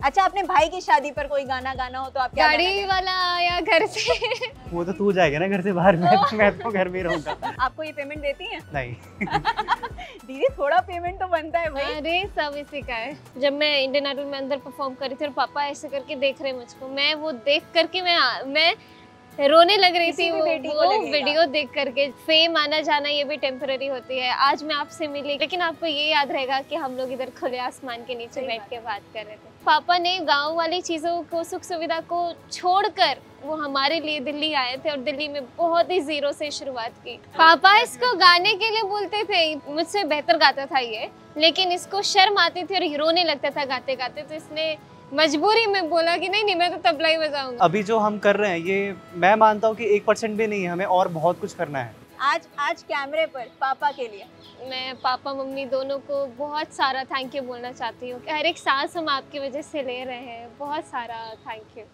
अच्छा, अपने भाई की शादी पर कोई गाना गाना हो तो आप क्या गाड़ी वाला या घर से? वो तो तू जाएगा ना घर से बाहर, मैं तो घर में ही रहूंगा। आपको ये पेमेंट देती हैं? नहीं। दीदी थोड़ा पेमेंट तो बनता है भाई। अरे सब इसी का है। जब मैं इंडियन आइडल में अंदर परफॉर्म कर रही थी और पापा ऐसे करके देख रहे मुझको, मैं वो देख करके मैं रोने लग रही थी। वो वीडियो देख करके। फेम आना जाना ये भी टेम्पररी होती है। आज मैं आपसे मिली, लेकिन आपको ये याद रहेगा कि हम लोग इधर खुले आसमान के नीचे बैठ के बात कर रहे थे। पापा ने गांव वाली चीजों को, सुख सुविधा को छोड़कर वो हमारे लिए दिल्ली आए थे और दिल्ली में बहुत ही जीरो से शुरुआत की। पापा इसको गाने के लिए बोलते थे, मुझसे बेहतर गाता था ये, लेकिन इसको शर्म आती थी और रोने लगता था गाते गाते, तो इसने मजबूरी में बोला कि नहीं मैं तो तबला ही बजाऊंगा। अभी जो हम कर रहे हैं ये मैं मानता हूँ कि 1% भी नहीं है, हमें और बहुत कुछ करना है। आज कैमरे पर पापा के लिए मैं पापा मम्मी दोनों को बहुत सारा थैंक यू बोलना चाहती हूँ। हर एक सांस हम आपकी वजह से ले रहे हैं, बहुत सारा थैंक यू।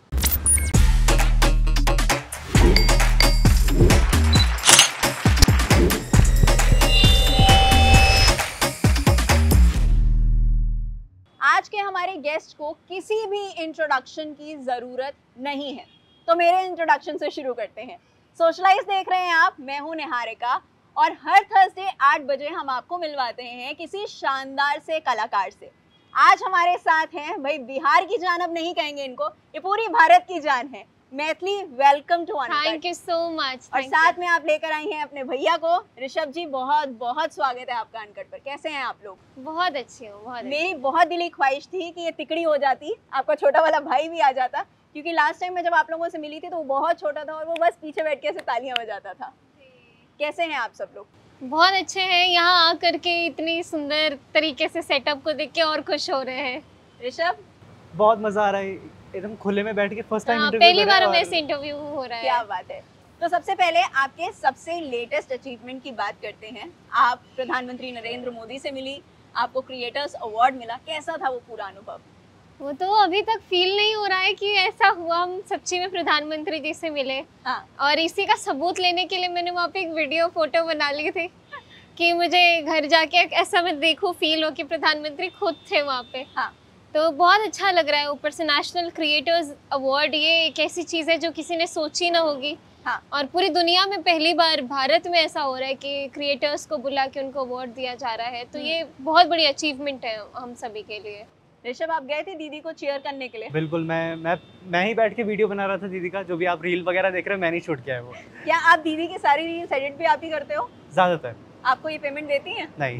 आज के हमारे गेस्ट को किसी भी इंट्रोडक्शन की जरूरत नहीं है, तो मेरे इंट्रोडक्शन से शुरू करते हैं। सोशलाइज देख रहे हैं आप, मैं हूं निहारिका और हर थर्सडे 8 बजे हम आपको मिलवाते हैं किसी शानदार से कलाकार से। आज हमारे साथ हैं भाई बिहार की जान, अब नहीं कहेंगे इनको, ये पूरी भारत की जान है। Maithili, welcome to Uncut. Thank you so much. और साथ में आप लेकर आई हैं अपने भैया को, ऋषभ जी। बहुत बहुत स्वागत है आपका अनकट पर। कैसे हैं आप लोग? बहुत अच्छी हूँ, बहुत। मेरी बहुत दिली ख्वाहिश थी कि ये तिकड़ी हो जाती, आपका छोटा वाला भाई भी आ जाता, क्योंकि लास्ट टाइम मैं जब आप लोगों से मिली थी तो वो बहुत छोटा था और वो बस पीछे बैठ के ऐसे तालियां बजाता था। कैसे हैं आप सब लोग? बहुत अच्छे हैं। यहाँ आकर के इतनी सुंदर तरीके से सेटअप को देख के और खुश हो रहे हैं। ऋषभ? बहुत मजा आ रहा है, एकदम खुले में बैठ के फर्स्ट टाइम इंटरव्यू पहली बार हमें इस इंटरव्यू हो रहा है। क्या बात है। तो सबसे पहले आपके सबसे लेटेस्ट अचीवमेंट की बात करते हैं। आप प्रधानमंत्री नरेंद्र मोदी से मिली, आपको क्रिएटर्स अवार्ड मिला, कैसा था वो पूरा अनुभव? वो तो अभी तक फील नहीं हो रहा है कि ऐसा हुआ, हम सच्ची में प्रधानमंत्री जी से मिले। हाँ। और इसी का सबूत लेने के लिए मैंने वहाँ पे एक वीडियो फोटो बना ली थी कि मुझे घर जाके ऐसा मैं देखूं, फील हो कि प्रधानमंत्री खुद थे वहाँ पे। हाँ। तो बहुत अच्छा लग रहा है। ऊपर से नेशनल क्रिएटर्स अवार्ड, ये एक ऐसी चीज़ है जो किसी ने सोची ना होगी। हाँ। और पूरी दुनिया में पहली बार भारत में ऐसा हो रहा है कि क्रिएटर्स को बुला के उनको अवार्ड दिया जा रहा है, तो ये बहुत बड़ी अचीवमेंट है हम सभी के लिए। ऋषभ, आप गए थे दीदी को चीयर करने के लिए? बिल्कुल, मैं ही बैठ के वीडियो बना रहा था दीदी का। जो भी आप रील वगैरह देख रहे हैं मैंने ही शूट किया है वो। क्या आप दीदी की सारी रील्स एडिट भी आप ही करते हो? ज्यादातर। आपको ये पेमेंट देती हैं? नहीं।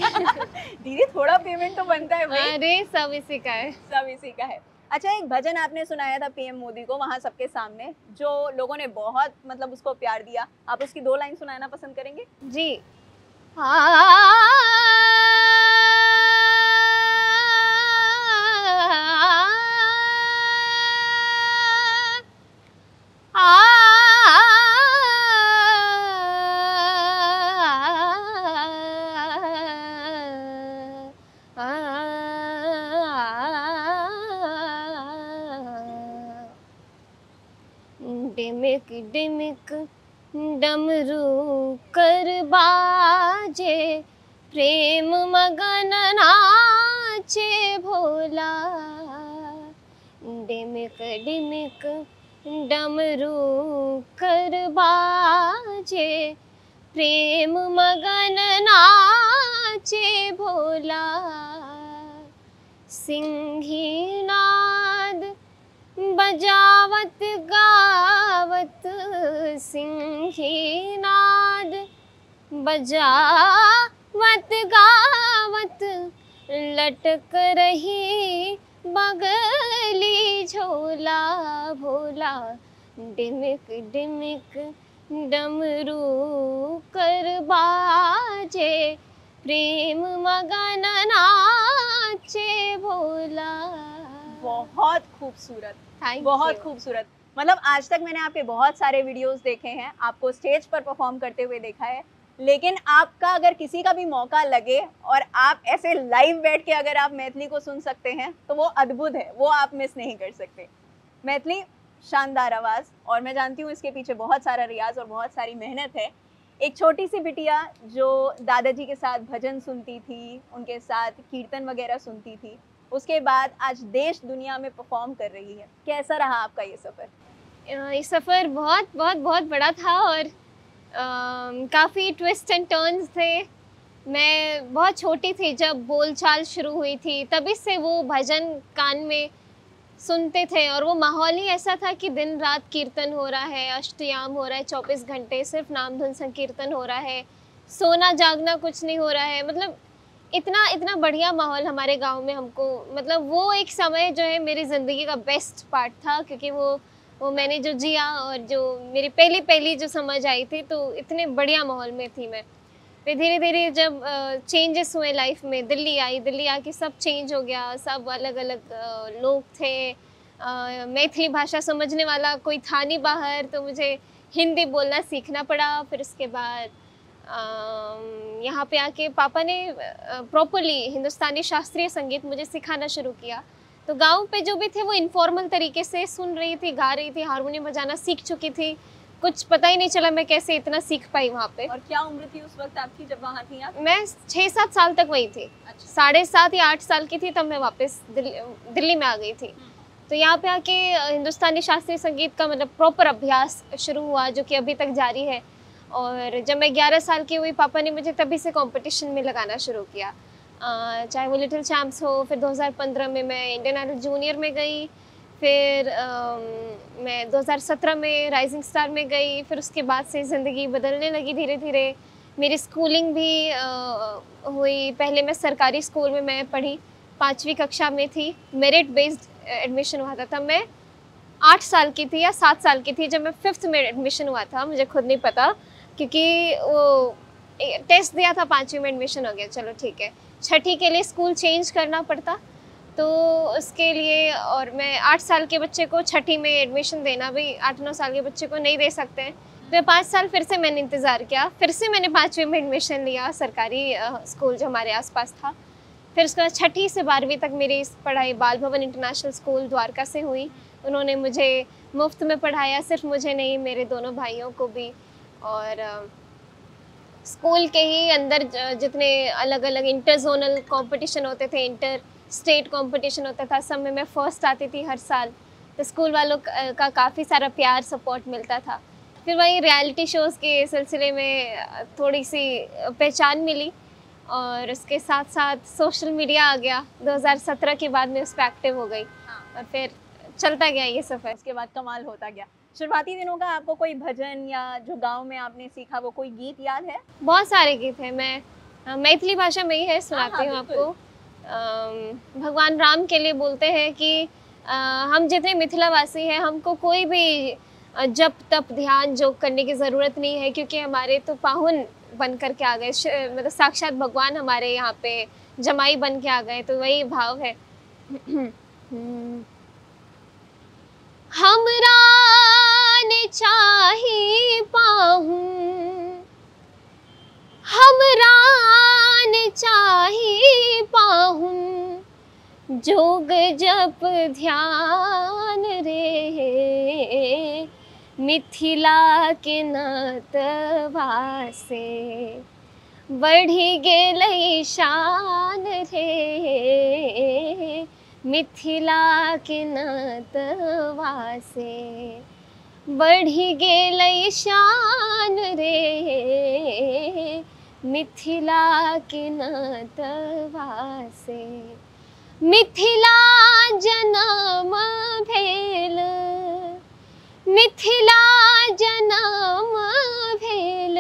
दीदी थोड़ा पेमेंट तो बनता है भाई। अरे सब इसी का है, सब इसी का है। अच्छा, एक भजन आपने सुनाया था पीएम मोदी को वहाँ सबके सामने, जो लोगों ने बहुत मतलब उसको प्यार दिया, आप उसकी 2 लाइन सुनाना पसंद करेंगे? जी। डिमिक डिमिक डमरू कर बाजे, प्रेम मगन नाचे भोला। डिमिक डिमिक डमरू कर बाजे, प्रेम मगन नाचे भोला। सिंही नाद बजावत गावत, सिंही नाद बजावत गावत, लटक रही बगली झोला भोला। डिमिक डिमिक डमरू कर बाजे, प्रेम मगन नाचे भोला। बहुत खूबसूरत, बहुत बहुत खूबसूरत। मतलब आज तक मैंने आपके बहुत सारे वीडियोस देखे हैं, आपको स्टेज पर परफॉर्म करते हुए देखा है, लेकिन आपका अगर किसी का भी मौका लगे और आप ऐसे लाइव बैठ के अगर आप मैथिली को सुन सकते हैं तो वो अद्भुत है, वो आप मिस नहीं कर सकते। मैथिली, शानदार आवाज़, और मैं जानती हूँ इसके पीछे बहुत सारा रियाज और बहुत सारी मेहनत है। एक छोटी सी बिटिया जो दादाजी के साथ भजन सुनती थी, उनके साथ कीर्तन वगैरह सुनती थी, उसके बाद आज देश दुनिया में परफॉर्म कर रही है। कैसा रहा आपका ये सफ़र? ये सफ़र बहुत बहुत बहुत बड़ा था और काफ़ी ट्विस्ट एंड टर्न्स थे। मैं बहुत छोटी थी जब बोलचाल शुरू हुई थी, तभी से वो भजन कान में सुनते थे और वो माहौल ही ऐसा था कि दिन रात कीर्तन हो रहा है, अष्टयाम हो रहा है, 24 घंटे सिर्फ नाम धुन संकीर्तन हो रहा है, सोना जागना कुछ नहीं हो रहा है। मतलब इतना इतना बढ़िया माहौल हमारे गांव में हमको, मतलब वो एक समय जो है मेरी ज़िंदगी का बेस्ट पार्ट था, क्योंकि वो मैंने जो जिया और जो मेरी पहली जो समझ आई थी, तो इतने बढ़िया माहौल में थी मैं। फिर धीरे धीरे जब चेंजेस हुए लाइफ में, दिल्ली आके सब चेंज हो गया, सब अलग अलग लोग थे। मैथिली भाषा समझने वाला कोई था नहीं बाहर, तो मुझे हिंदी बोलना सीखना पड़ा। फिर उसके बाद यहाँ पे आके पापा ने प्रॉपरली हिंदुस्तानी शास्त्रीय संगीत मुझे सिखाना शुरू किया। तो गांव पे जो भी थे वो इनफॉर्मल तरीके से सुन रही थी, गा रही थी, हारमोनियम बजाना सीख चुकी थी। कुछ पता ही नहीं चला मैं कैसे इतना सीख पाई वहाँ पे। और क्या उम्र थी उस वक्त आपकी जब वहाँ थी आप? मैं 6-7 साल तक वही थी। अच्छा। 7.5 या 8 साल की थी तब मैं वापस दिल्ली में आ गई थी। तो यहाँ पे आके हिंदुस्तानी शास्त्रीय संगीत का मतलब प्रॉपर अभ्यास शुरू हुआ, जो कि अभी तक जारी है। और जब मैं 11 साल की हुई, पापा ने मुझे तभी से कंपटीशन में लगाना शुरू किया, चाहे वो लिटिल चैम्प्स हो। फिर 2015 में मैं इंडियन आइडल जूनियर में गई। फिर मैं 2017 में राइजिंग स्टार में गई। फिर उसके बाद से ज़िंदगी बदलने लगी धीरे धीरे। मेरी स्कूलिंग भी हुई। पहले मैं सरकारी स्कूल में मैं पढ़ी, 5वीं कक्षा में थी, मेरिट बेस्ड एडमिशन हुआ था। तब मैं 8 साल की थी या 7 साल की थी जब मैं 5th में एडमिशन हुआ था, मुझे खुद नहीं पता, क्योंकि वो टेस्ट दिया था, 5वीं में एडमिशन हो गया, चलो ठीक है। 6ठी के लिए स्कूल चेंज करना पड़ता, तो उसके लिए, और मैं 8 साल के बच्चे को 6ठी में एडमिशन देना भी 8-9 साल के बच्चे को नहीं दे सकते हैं। तो 5 साल फिर से मैंने इंतज़ार किया, फिर से मैंने 5वीं में एडमिशन लिया सरकारी स्कूल जो हमारे आसपास था। फिर उसके बाद 6ठी से 12वीं तक मेरी पढ़ाई बाल भवन इंटरनेशनल स्कूल द्वारका से हुई। उन्होंने मुझे मुफ्त में पढ़ाया, सिर्फ मुझे नहीं, मेरे दोनों भाइयों को भी। और स्कूल के ही अंदर जितने अलग अलग इंटर जोनल कॉम्पिटिशन होते थे, इंटर स्टेट कॉम्पिटिशन होता था, सब में मैं फ़र्स्ट आती थी हर साल। तो स्कूल वालों का काफ़ी सारा प्यार सपोर्ट मिलता था। फिर वही रियलिटी शोज़ के सिलसिले में थोड़ी सी पहचान मिली, और उसके साथ साथ सोशल मीडिया आ गया। 2017 के बाद मैं उस पर एक्टिव हो गई। और फिर चलता गया ये सफ़र। उसके बाद कमाल होता गया। शुरुआती दिनों का आपको कोई भजन या जो गांव में आपने सीखा वो कोई गीत याद है? बहुत सारे गीत हैं। मैं मैथिली भाषा में ही है, सुनाती हूँ आपको। भगवान राम के लिए बोलते हैं कि हम जितने मिथिलावासी हैं, हमको कोई भी जप तप ध्यान जोग करने की ज़रूरत नहीं है, क्योंकि हमारे तो पाहुन बन कर के आ गए, मतलब साक्षात भगवान हमारे यहाँ पे जमाई बन के आ गए। तो वही भाव है। हमरा ने चाही पाहुन, हमरा ने चाही पाहुन, जोग जप ध्यान रे, मिथिला के नतवा से बढ़ी गेलै शान रे, मिथिला के नतवा से बढ़ी गेलै शान रे, मिथिला के नतवा से। मिथिला जनम भेल, मिथिला जनम भेल,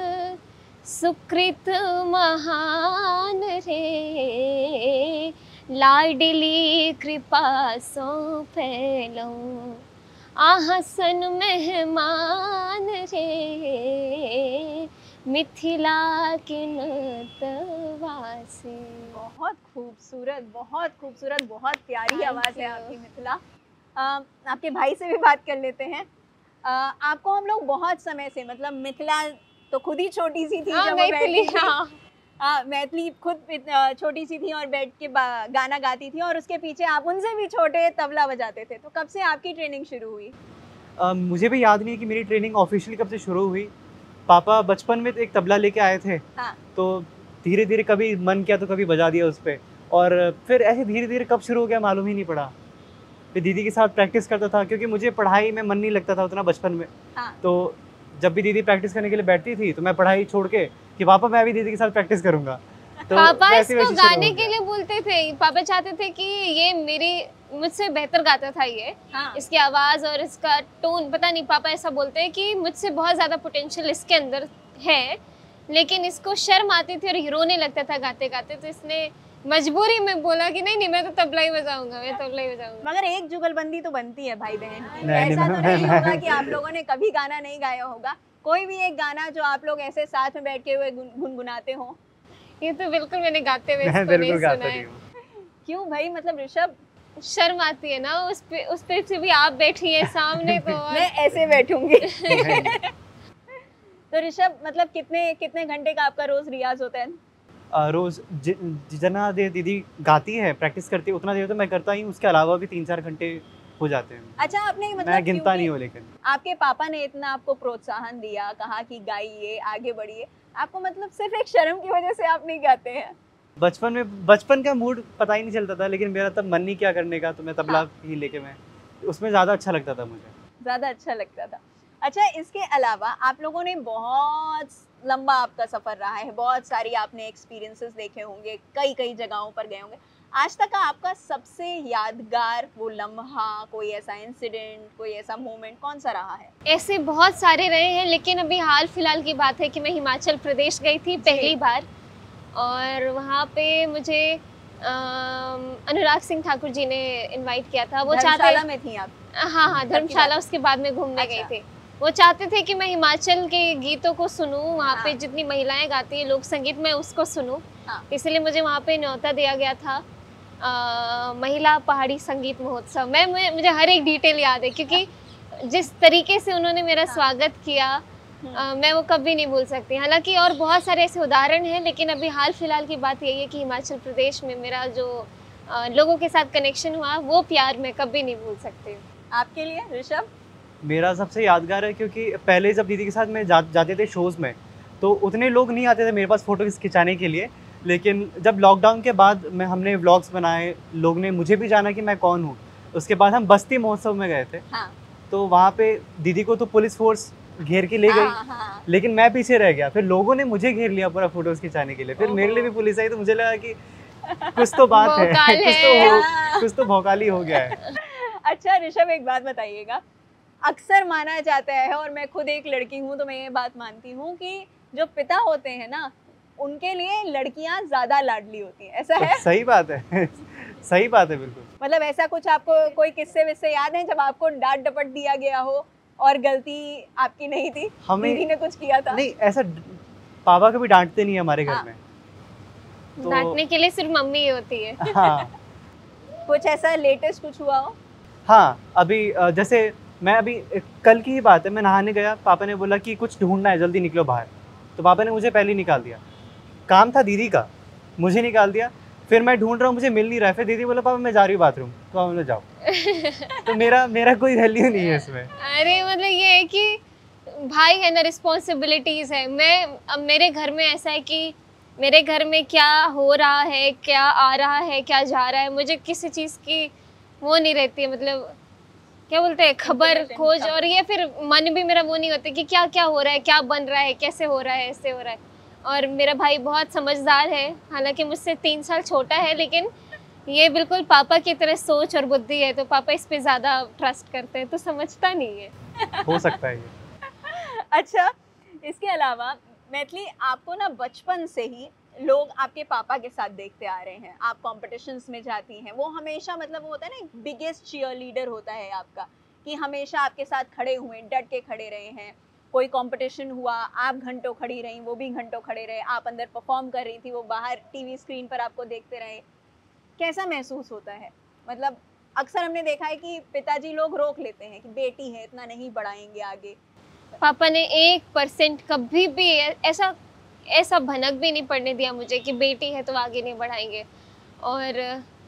सुकृत महान रे, लाडली कृपा सो फैलऊँ, आहाँ सन मेहमान रे, मिथिला के नतवा से। बहुत खूबसूरत, बहुत खूबसूरत, बहुत प्यारी आवाज़ है आपकी मिथिला। आपके भाई से भी बात कर लेते हैं। आपको हम लोग बहुत समय से, मतलब मिथिला तो खुद ही छोटी सी थी जब मैथिली, मैथिली खुद छोटी सी थी और बैठ के गाना गाती थी, और उसके पीछे आप उनसे भी छोटे तबला बजाते थे। तो कब से आपकी ट्रेनिंग शुरू हुई? मुझे भी याद नहीं है कि मेरी ट्रेनिंग ऑफिशियली कब से शुरू हुई। पापा बचपन में एक तबला लेके आए थे। हाँ। तो धीरे धीरे कभी मन किया तो कभी बजा दिया उस पर। और फिर ऐसे धीरे धीरे कब शुरू हो गया मालूम ही नहीं पड़ा। फिर दीदी के साथ प्रैक्टिस करता था क्योंकि मुझे पढ़ाई में मन नहीं लगता था उतना बचपन में। हाँ। तो जब भी दीदी प्रैक्टिस करने के लिए बैठती थी तो मैं पढ़ाई छोड़ के कि पापा मैं भी दीदी के साथ प्रैक्टिस करूंगा। तो पापा वैसे इसको वैसे शुरू हो गाने के गया। लिए बोलते थे, पापा चाहते थे कि ये मुझसे बेहतर गाता था ये। हाँ। इसकी आवाज और इसका टोन, पता नहीं, पापा ऐसा बोलते हैं कि मुझसे बहुत ज्यादा पोटेंशियल इसके अंदर है, लेकिन इसको शर्म आती थी और रोने लगता था गाते गाते, तो इसने मजबूरी में बोला कि नहीं मैं तो तबला ही बजाऊंगा, मैं तबला ही बजाऊंगा। मगर एक जुगलबंदी तो बनती है भाई बहन की। नहीं, ऐसा तो नहीं मैं- होगा कि आप लोगों ने कभी गाना नहीं गाया होगा। कोई भी एक गाना जो आप लोग ऐसे साथ में बैठ के हुए गुनगुनाते हो। ये तो बिल्कुल मैंने गाते हुए मैं इसको बिल्कुल नहीं गाता सुना नहीं है। हूँ। क्यों भाई, मतलब ऋषभ शर्म आती है ना उस पे से भी आप बैठी है सामने तो और मैं ऐसे बैठूंगी। तो ऋषभ मतलब कितने घंटे का आपका रोज रियाज होता है? रोज जितना देर दीदी गाती है प्रैक्टिस करती है उतना देर तो मैं करता ही हूँ, उसके अलावा भी 3-4 घंटे हो जाते हैं। अच्छा, आपने मतलब मैं गिनता क्योंकि नहीं हूँ, लेकिन आपके पापा ने इतना आपको प्रोत्साहन दिया, कहा कि गाइए आगे बढ़िए, आपको मतलब सिर्फ एक शर्म की वजह से आप नहीं गाते हैं? बचपन का मूड पता ही नहीं चलता था, लेकिन मेरा तब मन नहीं किया करने का, तो मैं तबला ही लेके मैं उसमें ज़्यादा अच्छा लगता था मुझे। ज़्यादा अच्छा लगता था। अच्छा, इसके अलावा आप लोगों ने बहुत लंबा आपका सफ़र रहा है, बहुत सारी आपने एक्सपीरियंसेस देखे होंगे, कई जगहों पर गए होंगे। आज तक का आपका सबसे यादगार वो लम्हा, कोई ऐसा इंसिडेंट, कोई ऐसा मोमेंट कौन सा रहा है? ऐसे बहुत सारे रहे हैं, लेकिन अभी हाल फिलहाल की बात है कि मैं हिमाचल प्रदेश गई थी पहली बार, और वहाँ पे मुझे अनुराग सिंह ठाकुर जी ने इनवाइट किया था। वो धर्मशाला में थी आप? हाँ, धर्मशाला उसके बाद में घूमने गए थे। वो चाहते थे कि मैं हिमाचल के गीतों को सुनूं, वहाँ पे जितनी महिलाएं गाती है लोक संगीत, मैं उसको सुनूं। इसलिए मुझे वहाँ पे न्योता दिया गया था महिला पहाड़ी संगीत महोत्सव। मुझे हर एक डिटेल याद है, क्योंकि जिस तरीके से उन्होंने मेरा स्वागत किया मैं वो कभी नहीं भूल सकती। हालांकि और बहुत सारे ऐसे उदाहरण हैं, लेकिन अभी हाल फिलहाल की बात यही है कि हिमाचल प्रदेश में मेरा जो लोगों के साथ कनेक्शन हुआ, वो प्यार मैं कभी नहीं भूल सकती। आपके लिए ऋषभ? मेरा सबसे यादगार है क्योंकि पहले जब दीदी के साथ में जाते थे शोज़ में, तो उतने लोग नहीं आते थे मेरे पास फ़ोटो खिंचाने के लिए, लेकिन जब लॉकडाउन के बाद हमने व्लॉग्स बनाए, लोग ने मुझे भी जाना कि मैं कौन हूँ। उसके बाद हम बस्ती महोत्सव में गए थे। हाँ। तो वहाँ पे दीदी को तो पुलिस फोर्स घेर के ले गई, लेकिन मैं पीछे रह गया। फिर लोगों ने मुझे घेर लिया पूरा फोटोज़ खिंचाने के लिए। फिर मेरे लिए भी पुलिस आई, तो मुझे लगा कि कुछ तो बात है, कुछ तो भौकाली हो गया है। अच्छा ऋषभ, एक बात बताइएगा, अक्सर माना जाता है, और मैं खुद एक लड़की हूँ तो मैं ये बात मानती हूँ कि जो पिता होते हैं ना, उनके लिए लड़कियां ज्यादा लाडली होती हैं, ऐसा है? सही बात है। सही बात है, बिल्कुल। मतलब ऐसा कुछ आपको कोई किस्से विस्से याद है जब आपको डांट डपट दिया गया हो और गलती आपकी नहीं थी, दीदी ने कुछ किया था? नहीं, ऐसा पापा कभी डांटते नहीं है हमारे घर में। तो डांटने के लिए सिर्फ मम्मी ही होती है। हाँ। कुछ ऐसा लेटेस्ट कुछ हुआ हो? हाँ, अभी जैसे मैं अभी कल की ही बात है, मैं नहाने गया, पापा ने बोला कि कुछ ढूंढना है, जल्दी निकलो बाहर। तो पापा ने मुझे पहले ही निकाल दिया। काम था दीदी का, मुझे निकाल दिया। फिर मैं ढूंढ रहा हूँ, मुझे मिल नहीं रहा है। फिर दीदी बोला पापा मैं जा रही हूँ बाथरूम, तो आप लोग जाओ। तो मेरा कोई वैल्यू नहीं है इसमें। अरे मतलब ये है कि भाई है ना, रिस्पॉन्सिबिलिटीज़ है। अब मेरे घर में ऐसा है कि मेरे घर में क्या हो रहा है, क्या आ रहा है, क्या जा रहा है, मुझे किसी चीज़ की वो नहीं रहती है, मतलब क्या बोलते हैं, खबर खोज। और ये फिर मन भी मेरा वो नहीं होता कि क्या क्या हो रहा है, क्या बन रहा है, कैसे हो रहा है, ऐसे हो रहा है। और मेरा भाई बहुत समझदार है, हालांकि मुझसे 3 साल छोटा है, लेकिन ये बिल्कुल पापा की तरह सोच और बुद्धि है, तो पापा इस पे ज़्यादा ट्रस्ट करते हैं, तो समझता नहीं है। हो सकता है ये। अच्छा, इसके अलावा मैथिली, आपको ना बचपन से ही लोग आपके पापा के साथ देखते आ रहे हैं, आप कॉम्पिटिशन्स में जाती हैं, वो हमेशा मतलब वो होता है ना, बिगेस्ट चीयर लीडर होता है आपका, कि हमेशा आपके साथ खड़े हुए, डट के खड़े रहे हैं। कोई कंपटीशन हुआ, आप घंटों खड़ी रहीं, वो भी घंटों खड़े रहे, आप अंदर परफॉर्म कर रही थी, वो बाहर टीवी स्क्रीन पर आपको देखते रहे। कैसा महसूस होता है? मतलब अक्सर हमने देखा है कि पिताजी लोग रोक लेते हैं कि बेटी है, इतना नहीं बढ़ाएंगे आगे। पापा ने 1% कभी भी ऐसा भनक भी नहीं पड़ने दिया मुझे कि बेटी है तो आगे नहीं बढ़ाएंगे। और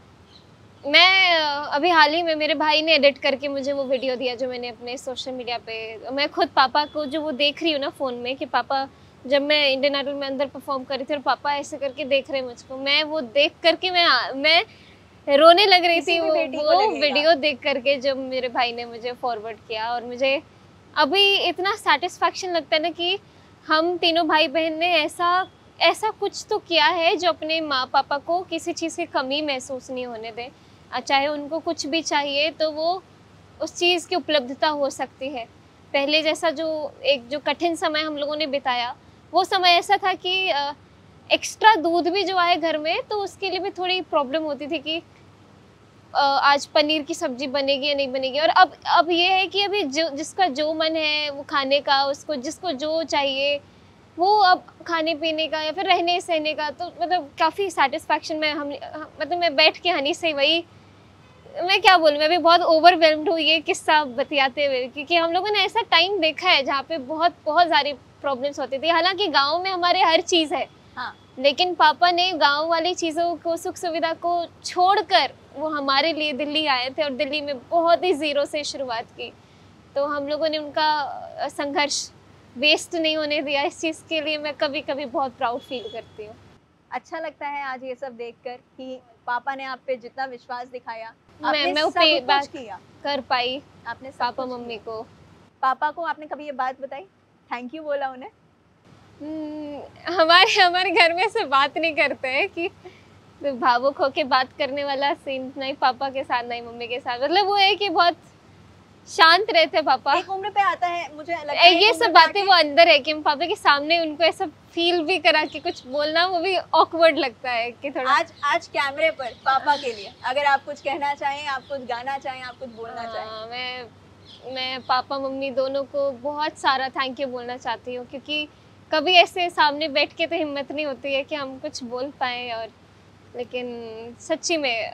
मैं अभी हाल ही में मेरे भाई ने एडिट करके मुझे वो वीडियो दिया जो मैंने अपने सोशल मीडिया पे, मैं खुद पापा को जो वो देख रही हूँ ना फ़ोन में कि पापा जब मैं इंडियन आइडल में अंदर परफॉर्म कर रही थी और पापा ऐसे करके देख रहे मुझको, मैं वो देख करके मैं रोने लग रही थी। वो वीडियो देख करके जब मेरे भाई ने मुझे फॉरवर्ड किया, और मुझे अभी इतना सेटिस्फैक्शन लगता है ना कि हम तीनों भाई बहन ने ऐसा कुछ तो किया है जो अपने माँ पापा को किसी चीज़ की कमी महसूस नहीं होने दे। चाहे उनको कुछ भी चाहिए तो वो उस चीज़ की उपलब्धता हो सकती है। पहले जैसा जो कठिन समय हम लोगों ने बिताया, वो समय ऐसा था कि एक्स्ट्रा दूध भी जो आए घर में तो उसके लिए भी थोड़ी प्रॉब्लम होती थी कि आज पनीर की सब्जी बनेगी या नहीं बनेगी। और अब ये है कि अभी जिसका जो मन है वो खाने का, उसको जिसको जो चाहिए वो अब खाने पीने का या फिर रहने सहने का, तो मतलब काफ़ी सेटिस्फैक्शन में मतलब मैं बैठ के हनी से वही, मैं क्या बोलूँ, मैं भी बहुत ओवरवेल्म्ड हूँ ये किस्सा बतियाते हुए, क्योंकि हम लोगों ने ऐसा टाइम देखा है जहाँ पे बहुत बहुत सारी प्रॉब्लम्स होती थी। हालांकि गांव में हमारे हर चीज़ है, हाँ। लेकिन पापा ने गांव वाली चीज़ों को, सुख सुविधा को छोड़कर वो हमारे लिए दिल्ली आए थे और दिल्ली में बहुत ही ज़ीरो से शुरुआत की। तो हम लोगों ने उनका संघर्ष वेस्ट नहीं होने दिया। इस चीज़ के लिए मैं कभी कभी बहुत प्राउड फील करती हूँ। अच्छा लगता है आज ये सब देखकर कि पापा ने आप पे जितना विश्वास दिखाया, मैं सब कुछ किया, कर पाई आपने पापा मम्मी को। पापा को आपने कभी ये बात बताई, थैंक यू बोला उन्हें? हमारे घर में से बात नहीं करते हैं कि भावुक होके बात करने वाला सीन नहीं पापा के साथ नहीं मम्मी के साथ। मतलब वो है कि बहुत शांत रहते पापा। एक उम्र पे आता है, मुझे लगता है ये सब बातें वो अंदर है कि पापा के सामने उनको ऐसा फील भी करा कि कुछ बोलना वो भी ऑकवर्ड लगता है कि थोड़ा। आज कैमरे पर पापा के लिए अगर आप कुछ कहना चाहें, आप कुछ गाना चाहें, आप कुछ बोलना चाहें। मैं पापा मम्मी दोनों को बहुत सारा थैंक यू बोलना चाहती हूँ, क्योंकि कभी ऐसे सामने बैठ के तो हिम्मत नहीं होती है कि हम कुछ बोल पाएँ। और लेकिन सच्ची में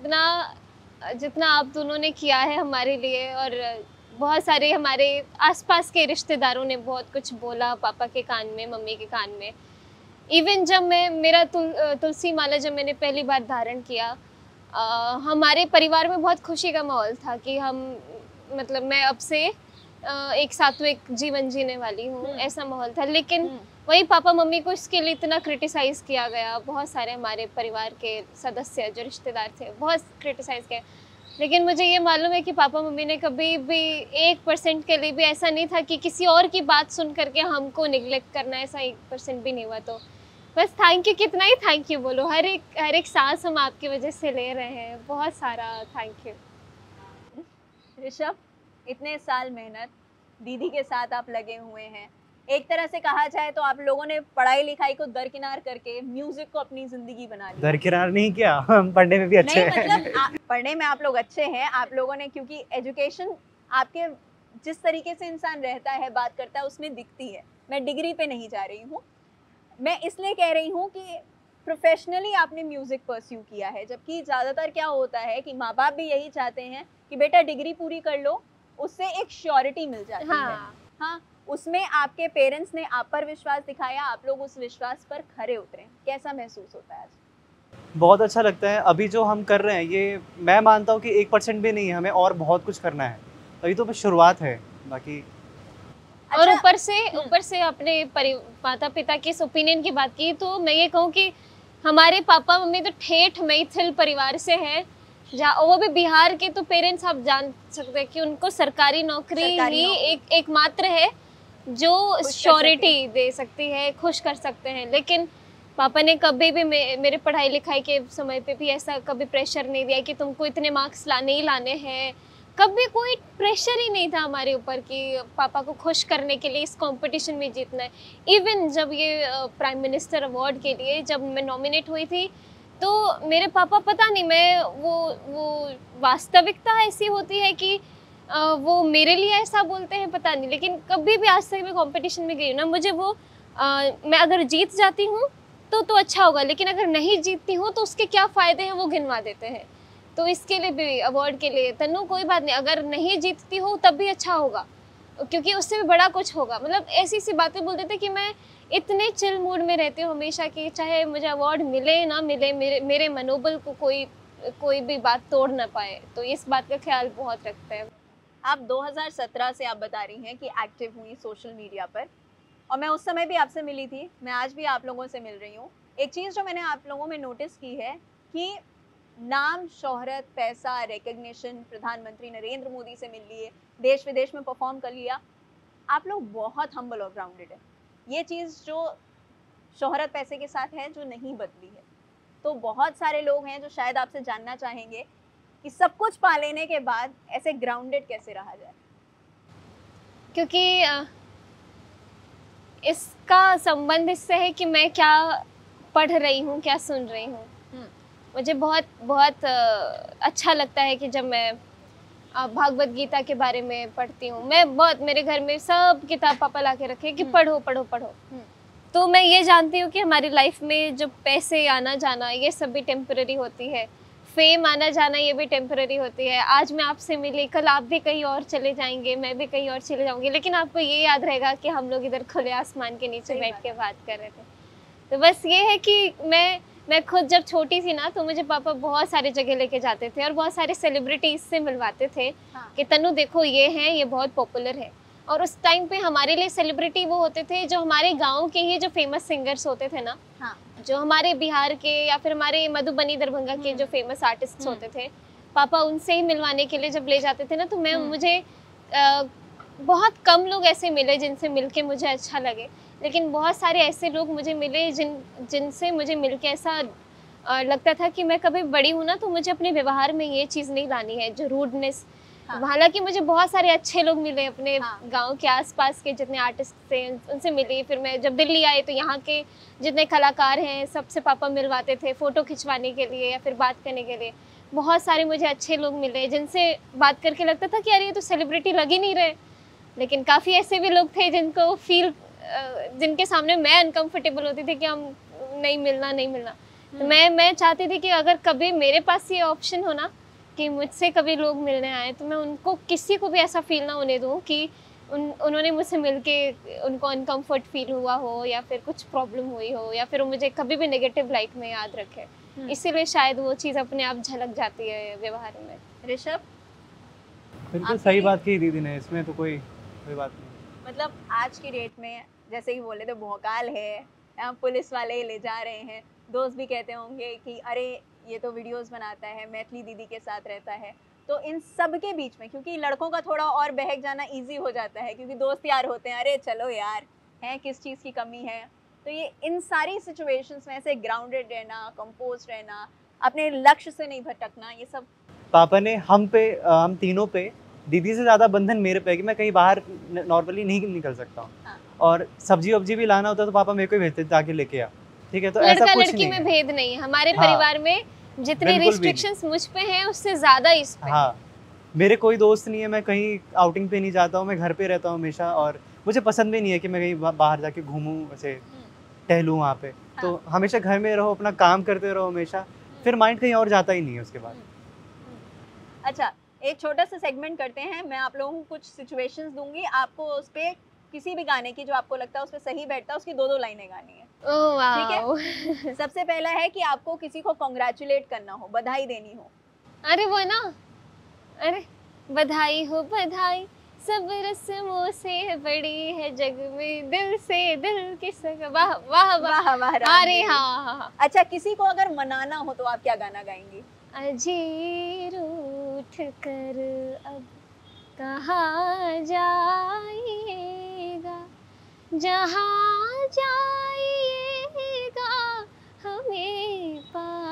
जितना आप दोनों ने किया है हमारे लिए, और बहुत सारे हमारे आसपास के रिश्तेदारों ने बहुत कुछ बोला पापा के कान में, मम्मी के कान में। इवन जब मेरा तुलसी माला जब मैंने पहली बार धारण किया, हमारे परिवार में बहुत खुशी का माहौल था कि मतलब मैं अब से एक सात्विक जीवन जीने वाली हूँ, ऐसा माहौल था। लेकिन वही पापा मम्मी को इसके लिए इतना क्रिटिसाइज़ किया गया। बहुत सारे हमारे परिवार के सदस्य जो रिश्तेदार थे बहुत क्रिटिसाइज़ किया। लेकिन मुझे ये मालूम है कि पापा मम्मी ने कभी भी 1% के लिए भी ऐसा नहीं था कि किसी और की बात सुन करके हमको निगलेक्ट करना, ऐसा 1% भी नहीं हुआ। तो बस थैंक यू, कितना ही थैंक यू बोलो। हर एक सांस हम आपकी वजह से ले रहे हैं। बहुत सारा थैंक यू। ऋषभ, इतने साल मेहनत, दीदी के साथ आप लगे हुए हैं, एक तरह से कहा जाए तो आप लोगों ने पढ़ाई लिखाई को दरकिनार करके म्यूजिक को अपनी जिंदगी बना लिया। दरकिनार नहीं किया, हम पढ़ने में भी अच्छे हैं। मतलब पढ़ने में आप लोग अच्छे हैं, आप लोगों ने, क्योंकि एजुकेशन आपके जिस तरीके से इंसान रहता है, बात करता है, उसमें दिखती है। मैं डिग्री पे नहीं जा रही हूँ, मैं इसलिए कह रही हूँ कि प्रोफेशनली आपने म्यूजिक परस्यू किया है। जबकि ज़्यादातर क्या होता है कि माँ बाप भी यही चाहते हैं कि बेटा डिग्री पूरी कर लो, उससे एक श्योरिटी मिल जाती है। हाँ, उसमें आपके पेरेंट्स ने आप पर विश्वास दिखाया, आप लोग उस विश्वास पर खरे उतरे। कैसा महसूस होता है आज? बहुत अच्छा लगता है। अभी जो हम कर रहे हैं ये मैं मानता हूँ कि 1% भी नहीं है, हमें और बहुत कुछ करना है। अभी तो बस शुरुआत है, बाकी और ऊपर से अपने माता पिता के इस ओपिनियन की बात की तो मैं ये कहूँ कि हमारे पापा मम्मी तो ठेठ मैथिल परिवार से है, जहाँ वो भी बिहार के। तो पेरेंट्स आप जान सकते हैं कि उनको सरकारी नौकरी ही एकमात्र है जो श्योरिटी दे सकती है, खुश कर सकते हैं। लेकिन पापा ने कभी भी मेरे पढ़ाई लिखाई के समय पे भी ऐसा कभी प्रेशर नहीं दिया कि तुमको इतने मार्क्स लाने ही लाने हैं। कभी कोई प्रेशर ही नहीं था हमारे ऊपर कि पापा को खुश करने के लिए इस कंपटीशन में जीतना है। इवन जब ये प्राइम मिनिस्टर अवार्ड के लिए जब मैं नॉमिनेट हुई थी तो मेरे पापा, पता नहीं, मैं वो वास्तविकता ऐसी होती है कि वो मेरे लिए ऐसा बोलते हैं, पता नहीं। लेकिन कभी भी आज तक मैं कंपटीशन में गई हूँ ना, मुझे वो मैं अगर जीत जाती हूँ तो अच्छा होगा, लेकिन अगर नहीं जीतती हूँ तो उसके क्या फ़ायदे हैं वो गिनवा देते हैं। तो इसके लिए भी, अवार्ड के लिए, तन्नू कोई बात नहीं, अगर नहीं जीतती हो तब भी अच्छा होगा, क्योंकि उससे भी बड़ा कुछ होगा। मतलब ऐसी सी बातें बोलते थे कि मैं इतने चिल मूड में रहती हूँ हमेशा कि चाहे मुझे अवार्ड मिले ना मिले, मेरे मनोबल को कोई भी बात तोड़ ना पाए। तो इस बात का ख्याल बहुत रखते हैं। आप 2017 से आप बता रही हैं कि एक्टिव हुई सोशल मीडिया पर। और मैं उस समय भी आपसे मिली थी, मैं आज भी आप लोगों से मिल रही हूँ। एक चीज़ जो मैंने आप लोगों में नोटिस की है कि नाम, शोहरत, पैसा, रिकग्निशन, प्रधानमंत्री नरेंद्र मोदी से मिल लिए, देश विदेश में परफॉर्म कर लिया, आप लोग बहुत हम्बल और ग्राउंडेड है। ये चीज़ जो शोहरत पैसे के साथ है जो नहीं बदली है। तो बहुत सारे लोग हैं जो शायद आपसे जानना चाहेंगे कि सब कुछ पा लेने के बाद ऐसे ग्राउंडेड कैसे रहा जाए। क्योंकि इसका संबंध इससे है कि मैं क्या पढ़ रही हूँ, क्या सुन रही हूँ। मुझे बहुत बहुत अच्छा लगता है कि जब मैं भागवत गीता के बारे में पढ़ती हूँ। मैं बहुत, मेरे घर में सब किताब पापा ला के रखे कि पढ़ो पढ़ो पढ़ो। तो मैं ये जानती हूँ कि हमारी लाइफ में जो पैसे आना जाना ये सब भी टेम्पररी होती है, फेम आना जाना ये भी टेम्पररी होती है। आज मैं आपसे मिली, कल आप भी कहीं और चले जाएंगे, मैं भी कहीं और चले जाऊंगी, लेकिन आपको ये याद रहेगा कि हम लोग इधर खुले आसमान के नीचे बैठ के बात कर रहे थे। तो बस ये है कि मैं खुद जब छोटी थी ना, तो मुझे पापा बहुत सारी जगह लेके जाते थे और बहुत सारे सेलिब्रिटीज से मिलवाते थे। हाँ। कि तनु देखो ये हैं, ये बहुत पॉपुलर है। और उस टाइम पे हमारे लिए सेलिब्रिटी वो होते थे जो हमारे गांव के ही जो फेमस सिंगर्स होते थे ना। हाँ। जो हमारे बिहार के या फिर हमारे मधुबनी दरभंगा के जो फेमस आर्टिस्ट होते थे, पापा उनसे ही मिलवाने के लिए जब ले जाते थे ना, तो मुझे बहुत कम लोग ऐसे मिले जिनसे मिलके मुझे अच्छा लगे, लेकिन बहुत सारे ऐसे लोग मुझे मिले जिनसे मुझे मिलके ऐसा लगता था कि मैं कभी बड़ी हूँ ना तो मुझे अपने व्यवहार में ये चीज़ नहीं लानी है, जो रूडनेस। हाँ। हालांकि मुझे बहुत सारे अच्छे लोग मिले अपने गांव के आसपास के जितने आर्टिस्ट थे उनसे मिली। फिर मैं जब दिल्ली आई तो यहाँ के जितने कलाकार हैं सबसे पापा मिलवाते थे फ़ोटो खिंचवाने के लिए या फिर बात करने के लिए। बहुत सारे मुझे अच्छे लोग मिले जिनसे बात करके लगता था कि अरे ये तो सेलिब्रिटी लग ही नहीं रहे। लेकिन काफ़ी ऐसे भी लोग थे जिनके सामने मैं अनकंफर्टेबल होती थी कि हम नहीं मिलना। तो मैं चाहती थी कि अगर कभी मेरे पास ये ऑप्शन हो ना कि मुझसे कभी लोग मिलने आए तो मैं उनको किसी को भी ऐसा फील ना होने दूँ कि उन्होंने मुझसे मिलके उनको अनकंफर्ट फील हुआ हो या फिर कुछ प्रॉब्लम हुई हो या फिर वो मुझे कभी भी नेगेटिव लाइट में याद रखे। इसीलिए शायद वो चीज़ अपने आप झलक जाती है व्यवहार में। ऋषभ, बिल्कुल सही बात की दीदी ने, इसमें तो कोई बात नहीं। मतलब आज की डेट में जैसे ही बोले तो भौकाल है, पुलिस वाले ले जा रहे हैं, दोस्त भी कहते होंगे कि अरे ये तो वीडियोस बनाता है, मैथिली दीदी के साथ रहता है। तो इन सब के बीच में, क्योंकि लड़कों का थोड़ा और बहक जाना इजी हो जाता है क्योंकि दोस्त यार होते हैं, अरे चलो यार हैं, किस चीज़ की कमी है। तो ये इन सारी सिचुएशंस में ऐसे ग्राउंडेड रहना, कंपोज रहना, अपने लक्ष्य से नहीं भटकना, ये सब पापा ने हम तीनों पे, दीदी से ज़्यादा बंधन मेरे पे है कि मैं कहीं बाहर नॉर्मली नहीं निकल सकता हूँ। हाँ। और सब्जी वब्जी भी लाना होता है तो पापा मेरे को ही भेजते जाके लेके आ। ठीक है, तो ऐसा कुछ लड़का लड़की में भेद नहीं है हमारे परिवार में। जितने रिस्ट्रिक्शंस मुझ पे हैं उससे ज़्यादा इस पे। हाँ, मेरे कोई दोस्त नहीं है, मैं कहीं आउटिंग पे नहीं जाता हूँ, मैं घर पे रहता हूँ हमेशा। और मुझे पसंद भी नहीं है कि मैं कहीं बाहर जाके घूमूं, ऐसे टहलूं वहाँ पे। हाँ। तो हमेशा घर में रहो, अपना काम करते रहो हमेशा, फिर माइंड कहीं और जाता ही नहीं है उसके बाद। अच्छा, एक छोटा सा सेगमेंट करते हैं। मैं आप लोगों को कुछ सिचुएशंस दूंगी, आपको उस पे किसी भी गाने की जो आपको लगता है उस पे सही बैठता है उसकी 2-2 लाइनें गानी है। ठीक है। सबसे पहला है कि आपको किसी को कांग्रेचुलेट करना हो, बधाई देनी हो। अरे वो ना, अरे बधाई हो बधाई, सब रस्मों से बड़ी है जग में, दिल से दिल की सगा। वाह वाह वाह वाह। अरे हाँ। अच्छा, किसी को अगर मनाना हो तो आप क्या गाना गाएंगी? अजीर उठ कर अब कहाँ जाइएगा, जहाँ जाइएगा हमें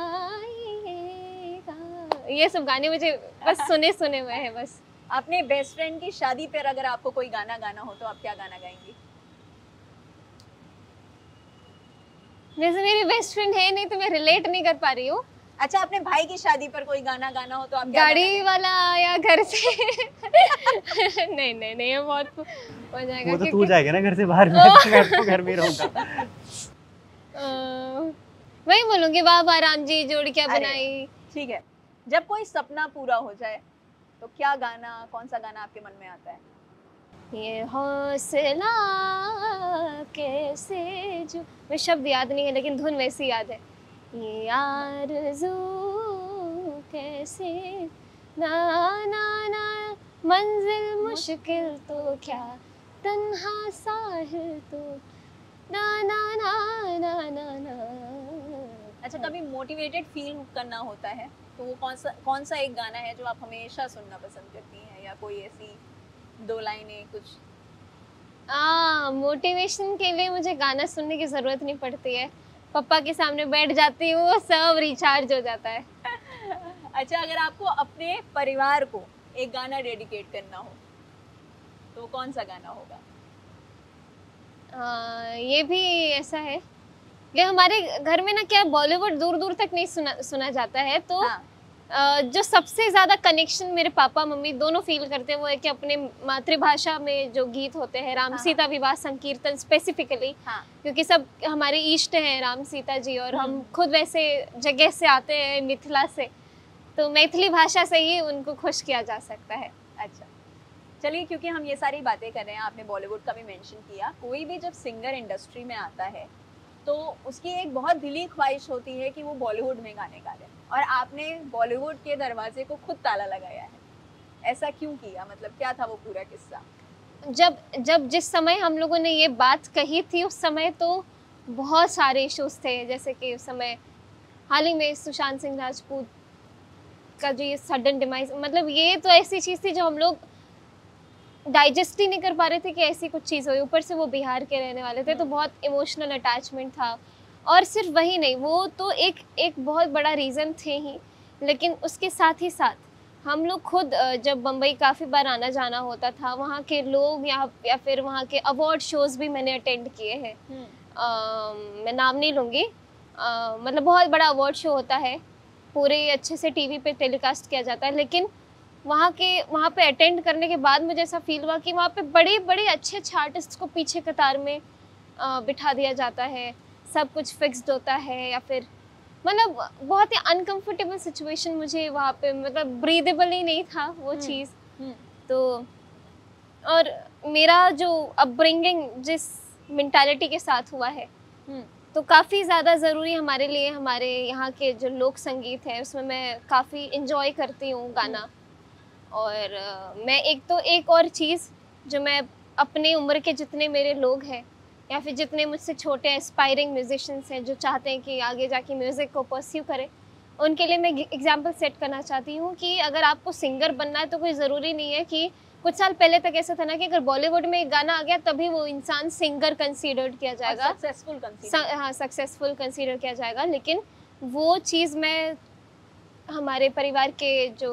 पाइएगा। ये सब गाने मुझे बस सुने हुए हैं बस। अपने बेस्ट फ्रेंड की शादी पर अगर आपको कोई गाना गाना हो तो आप क्या गाना गाएंगी? वैसे मेरी बेस्ट फ्रेंड है नहीं तो मैं रिलेट नहीं कर पा रही हूँ। अच्छा, अपने भाई की शादी पर कोई गाना गाना हो तो आप क्या गाड़ी वाला या घर से? नहीं ये बहुत हो जाएगा। वो तो तू जाएगा ना घर से बाहर, मैं तो घर में रहूंगा। वही बोलूंगी वाह वाह राम जी जोड़ी क्या बनाई। ठीक है, जब कोई सपना पूरा हो जाए तो क्या गाना, कौन सा गाना आपके मन में आता है? ये हौसला कैसे जो, मैं शब्द याद नहीं है लेकिन धुन वैसी याद है। ये आरज़ू कैसे ना ना ना, मंजिल मुश्किल तो क्या तन्हा साहिल तो ना ना ना ना ना ना। अच्छा, कभी मोटिवेटेड फील करना होता है तो वो कौन सा एक गाना है जो आप हमेशा सुनना पसंद करती हैं, या कोई ऐसी दो लाइनें कुछ? मोटिवेशन के लिए मुझे गाना सुनने की जरूरत नहीं पड़ती है, पापा के सामने बैठ जाती हूँ, सब रिचार्ज हो जाता है। अच्छा, अगर आपको अपने परिवार को एक गाना डेडिकेट करना हो तो कौन सा गाना होगा? ये भी ऐसा है कि हमारे घर में ना क्या बॉलीवुड दूर दूर तक नहीं सुना जाता है, तो हाँ। जो सबसे ज्यादा कनेक्शन मेरे पापा मम्मी दोनों फील करते हैं वो है कि अपने मातृभाषा में जो गीत होते हैं, राम सीता विवाह संकीर्तन स्पेसिफिकली, हाँ। क्योंकि सब हमारे इष्ट हैं राम सीता जी, और हम खुद वैसे जगह से आते हैं, मिथिला से, तो मैथिली भाषा से ही उनको खुश किया जा सकता है। अच्छा, चलिए, क्योंकि हम ये सारी बातें कर रहे हैं, आपने बॉलीवुड का भी मेंशन किया, कोई भी जब सिंगर इंडस्ट्री में आता है तो उसकी एक बहुत दिली ख्वाहिश होती है कि वो बॉलीवुड में गाने गा ले, और आपने बॉलीवुड के दरवाजे को खुद ताला लगाया है। ऐसा क्यों किया, मतलब क्या था वो पूरा किस्सा? जब जिस समय हम लोगों ने ये बात कही थी उस समय तो बहुत सारे इश्यूज थे, जैसे कि उस समय हाल ही में सुशांत सिंह राजपूत का जो ये सडन डिमाइज, मतलब ये तो ऐसी चीज थी जो हम लोग डाइजेस्ट ही नहीं कर पा रहे थे कि ऐसी कुछ चीज़ हुई। ऊपर से वो बिहार के रहने वाले थे, तो बहुत इमोशनल अटैचमेंट था। और सिर्फ वही नहीं, वो तो एक बहुत बड़ा रीज़न थे ही, लेकिन उसके साथ ही साथ हम लोग खुद जब बम्बई काफ़ी बार आना जाना होता था, वहाँ के लोग या फिर वहाँ के अवार्ड शोज़ भी मैंने अटेंड किए हैं। मैं नाम नहीं लूँगी, मतलब बहुत बड़ा अवार्ड शो होता है, पूरे अच्छे से टीवी पे टेलीकास्ट किया जाता है, लेकिन वहाँ पे अटेंड करने के बाद मुझे ऐसा फील हुआ कि वहाँ पे बड़े बड़े अच्छे आर्टिस्ट को पीछे कतार में बिठा दिया जाता है, सब कुछ फिक्स्ड होता है, या फिर मतलब बहुत ही अनकंफर्टेबल सिचुएशन मुझे वहाँ पे, मतलब ब्रीदेबल ही नहीं था वो चीज़। तो और मेरा जो अपब्रिंगिंग जिस मेंटालिटी के साथ हुआ है, तो काफ़ी ज़्यादा ज़रूरी हमारे लिए, हमारे यहाँ के जो लोक संगीत है उसमें मैं काफ़ी इंजॉय करती हूँ गाना। और मैं एक और चीज़ जो मैं अपने उम्र के जितने मेरे लोग हैं या फिर जितने मुझसे छोटे एस्पायरिंग म्यूजिशियंस हैं जो चाहते हैं कि आगे जाके म्यूज़िक को परस्यू करें, उनके लिए मैं एग्जांपल सेट करना चाहती हूँ कि अगर आपको सिंगर बनना है तो कोई ज़रूरी नहीं है कि कुछ साल पहले तक ऐसा था ना कि अगर बॉलीवुड में एक गाना आ गया तभी वो इंसान सिंगर कंसीडर्ड किया जाएगा, सक्सेसफुल कंसीडर किया जाएगा। लेकिन वो चीज़ मैं हमारे परिवार के जो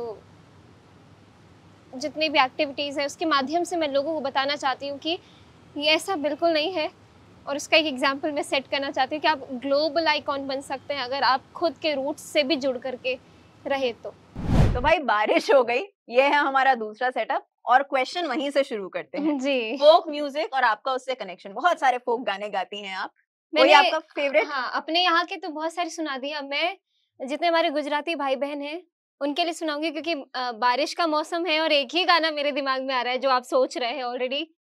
जितनी भी एक्टिविटीज़ है उसके माध्यम से मैं लोगों को बताना चाहती हूँ कि ये ऐसा बिल्कुल नहीं है, और उसका एक एग्जांपल मैं सेट करना चाहती हूँ कि आप ग्लोबल आइकॉन बन सकते हैं अगर आप खुद के रूट्स से भी जुड़ करके रहे तो भाई बारिश हो गई, ये है हमारा दूसरा सेटअप, और क्वेश्चन वहीं से शुरू करते हैं। जी। फोक म्यूजिक और आपका उससे कनेक्शन, बहुत सारे फोक गाने गाती हैं आप, कोई मैंने आपका फेवरेट? हाँ, अपने यहाँ के तो बहुत सारे सुना दिए, अब मैं जितने हमारे गुजराती भाई बहन हैं उनके लिए सुनाऊंगी, क्योंकि बारिश का मौसम है और एक ही गाना मेरे दिमाग में आ रहा है जो आप सोच रहे हैं ऑलरेडी।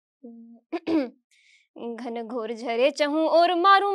घन घोर झरे चहूं और मारू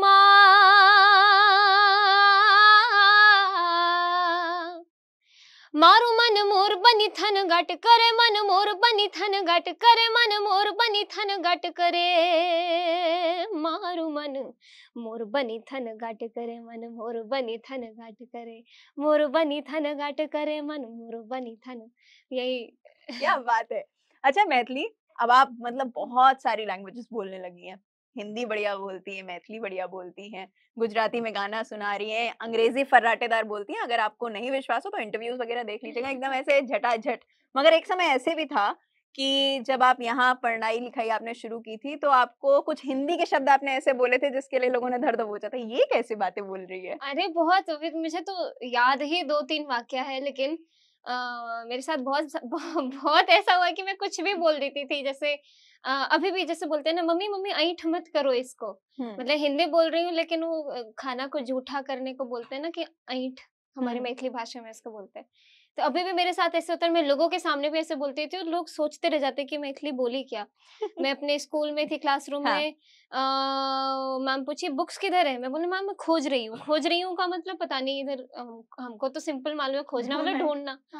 मारू मन मोर बनी थन गट करे, मन मोर बनी थन गट करे, मन मोर बनी थन गट करे, मारू मन मोर बनी थन गट करे, मन मोर बनी थन गट करे, मोर बनी थन गट करे, मन मोर बनी थन। यही। क्या बात है। अच्छा मैथिली, अब आप मतलब बहुत सारी लैंग्वेजेस बोलने लगी हैं, हिंदी बढ़िया बोलती हैं, मैथिली बढ़िया बोलती हैं, गुजराती में गाना सुना रही हैं, अंग्रेजी फर्राटेदार बोलती हैं। अगर आपको नहीं विश्वास हो तो इंटरव्यूज वगैरह देख लीजिएगा, एकदम ऐसे झटाझट। मगर एक समय ऐसे भी था कि जब आप यहाँ पढ़ाई लिखाई आपने शुरू की थी तो आपको कुछ हिंदी के शब्द आपने ऐसे बोले थे जिसके लिए लोगों ने धर दबोचा था, ये कैसी बातें बोल रही है? अरे बहुत, मुझे तो याद ही 2-3 वाक्य है, लेकिन मेरे साथ बहुत ऐसा हुआ कि मैं कुछ भी बोल देती थी। जैसे अभी भी जैसे बोलते हैं ना, मम्मी मम्मी ऐंठ मत करो इसको, मतलब हिंदी बोल रही हूँ लेकिन वो खाना को जूठा करने को बोलते हैं ना कि ऐंठ, हमारी मैथिली भाषा में इसको बोलते हैं। तो अभी भी मेरे साथ ऐसे होता है, मैं लोगों के सामने भी ऐसे बोलती थी और लोग सोचते रह जाते कि मैथिली बोली क्या। मैं अपने स्कूल में थी, क्लासरूम में मैम पूछी बुक्स किधर है, मैं बोली मैम मैं खोज रही हूँ का मतलब पता नहीं, इधर हमको तो सिंपल मालूम है, खोजना मतलब ढूंढना।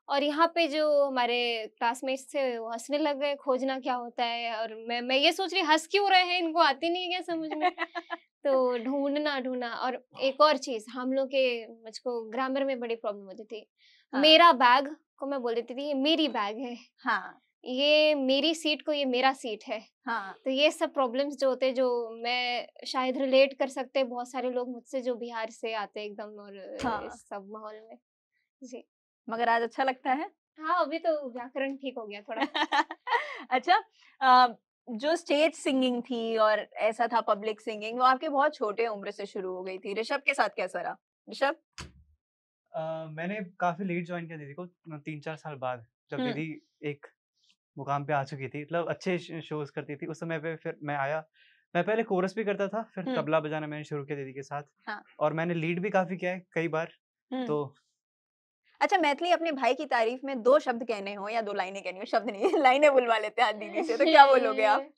और यहाँ पे जो हमारे क्लासमेट्स थे वो हंसने लग गए, खोजना क्या होता है, और मैं ये सोच रही हंस क्यों रहे हैं, इनको आती नहीं है क्या समझ में। तो ढूंढना, और एक और चीज, हम लोग के मुझको ग्रामर में बड़ी प्रॉब्लम होती थी। हाँ। मेरा बैग को मैं बोल देती थी ये मेरी बैग है, हाँ ये मेरी सीट को ये मेरा सीट है। हाँ तो ये सब प्रॉब्लम्स जो होते हैं, जो मैं शायद रिलेट कर सकते हैं बहुत सारे लोग मुझसे जो बिहार से आते हैं एकदम, और हाँ। इस सब माहौल में। जी मगर आज अच्छा लगता है। हाँ, अभी तो व्याकरण ठीक हो गया थोड़ा। अच्छा, अ, जो स्टेज सिंगिंग थी और ऐसा था पब्लिक सिंगिंग, वो आपके बहुत छोटे उम्र से शुरू हो गई थी। ऋषभ के साथ कैसा रहा? ऋषभ? मैंने काफ़ी लेट जॉइन किया दीदी को, 3-4 साल बाद, जब हम्म। दीदी एक मुकाम पे आ चुकी थी, मतलब अच्छे शोज़ करती थी। उस समय पे फिर मैं आया, मैं पहले कोरस भी करता था, फिर हम्म। तबला बजाना मैंने शुरू किया दीदी के साथ, हाँ। और मैंने लीड भी काफ़ी किया है कई बार। हम्म। तो अच्छा, मैथिली अपने भाई की तारीफ में 2 शब्द कहने हो या 2 लाइनें कहनी हो, शब्द नहीं लाइनें बुलवा लेते हैं आज दीदी से, तो क्या बोलोगे आप?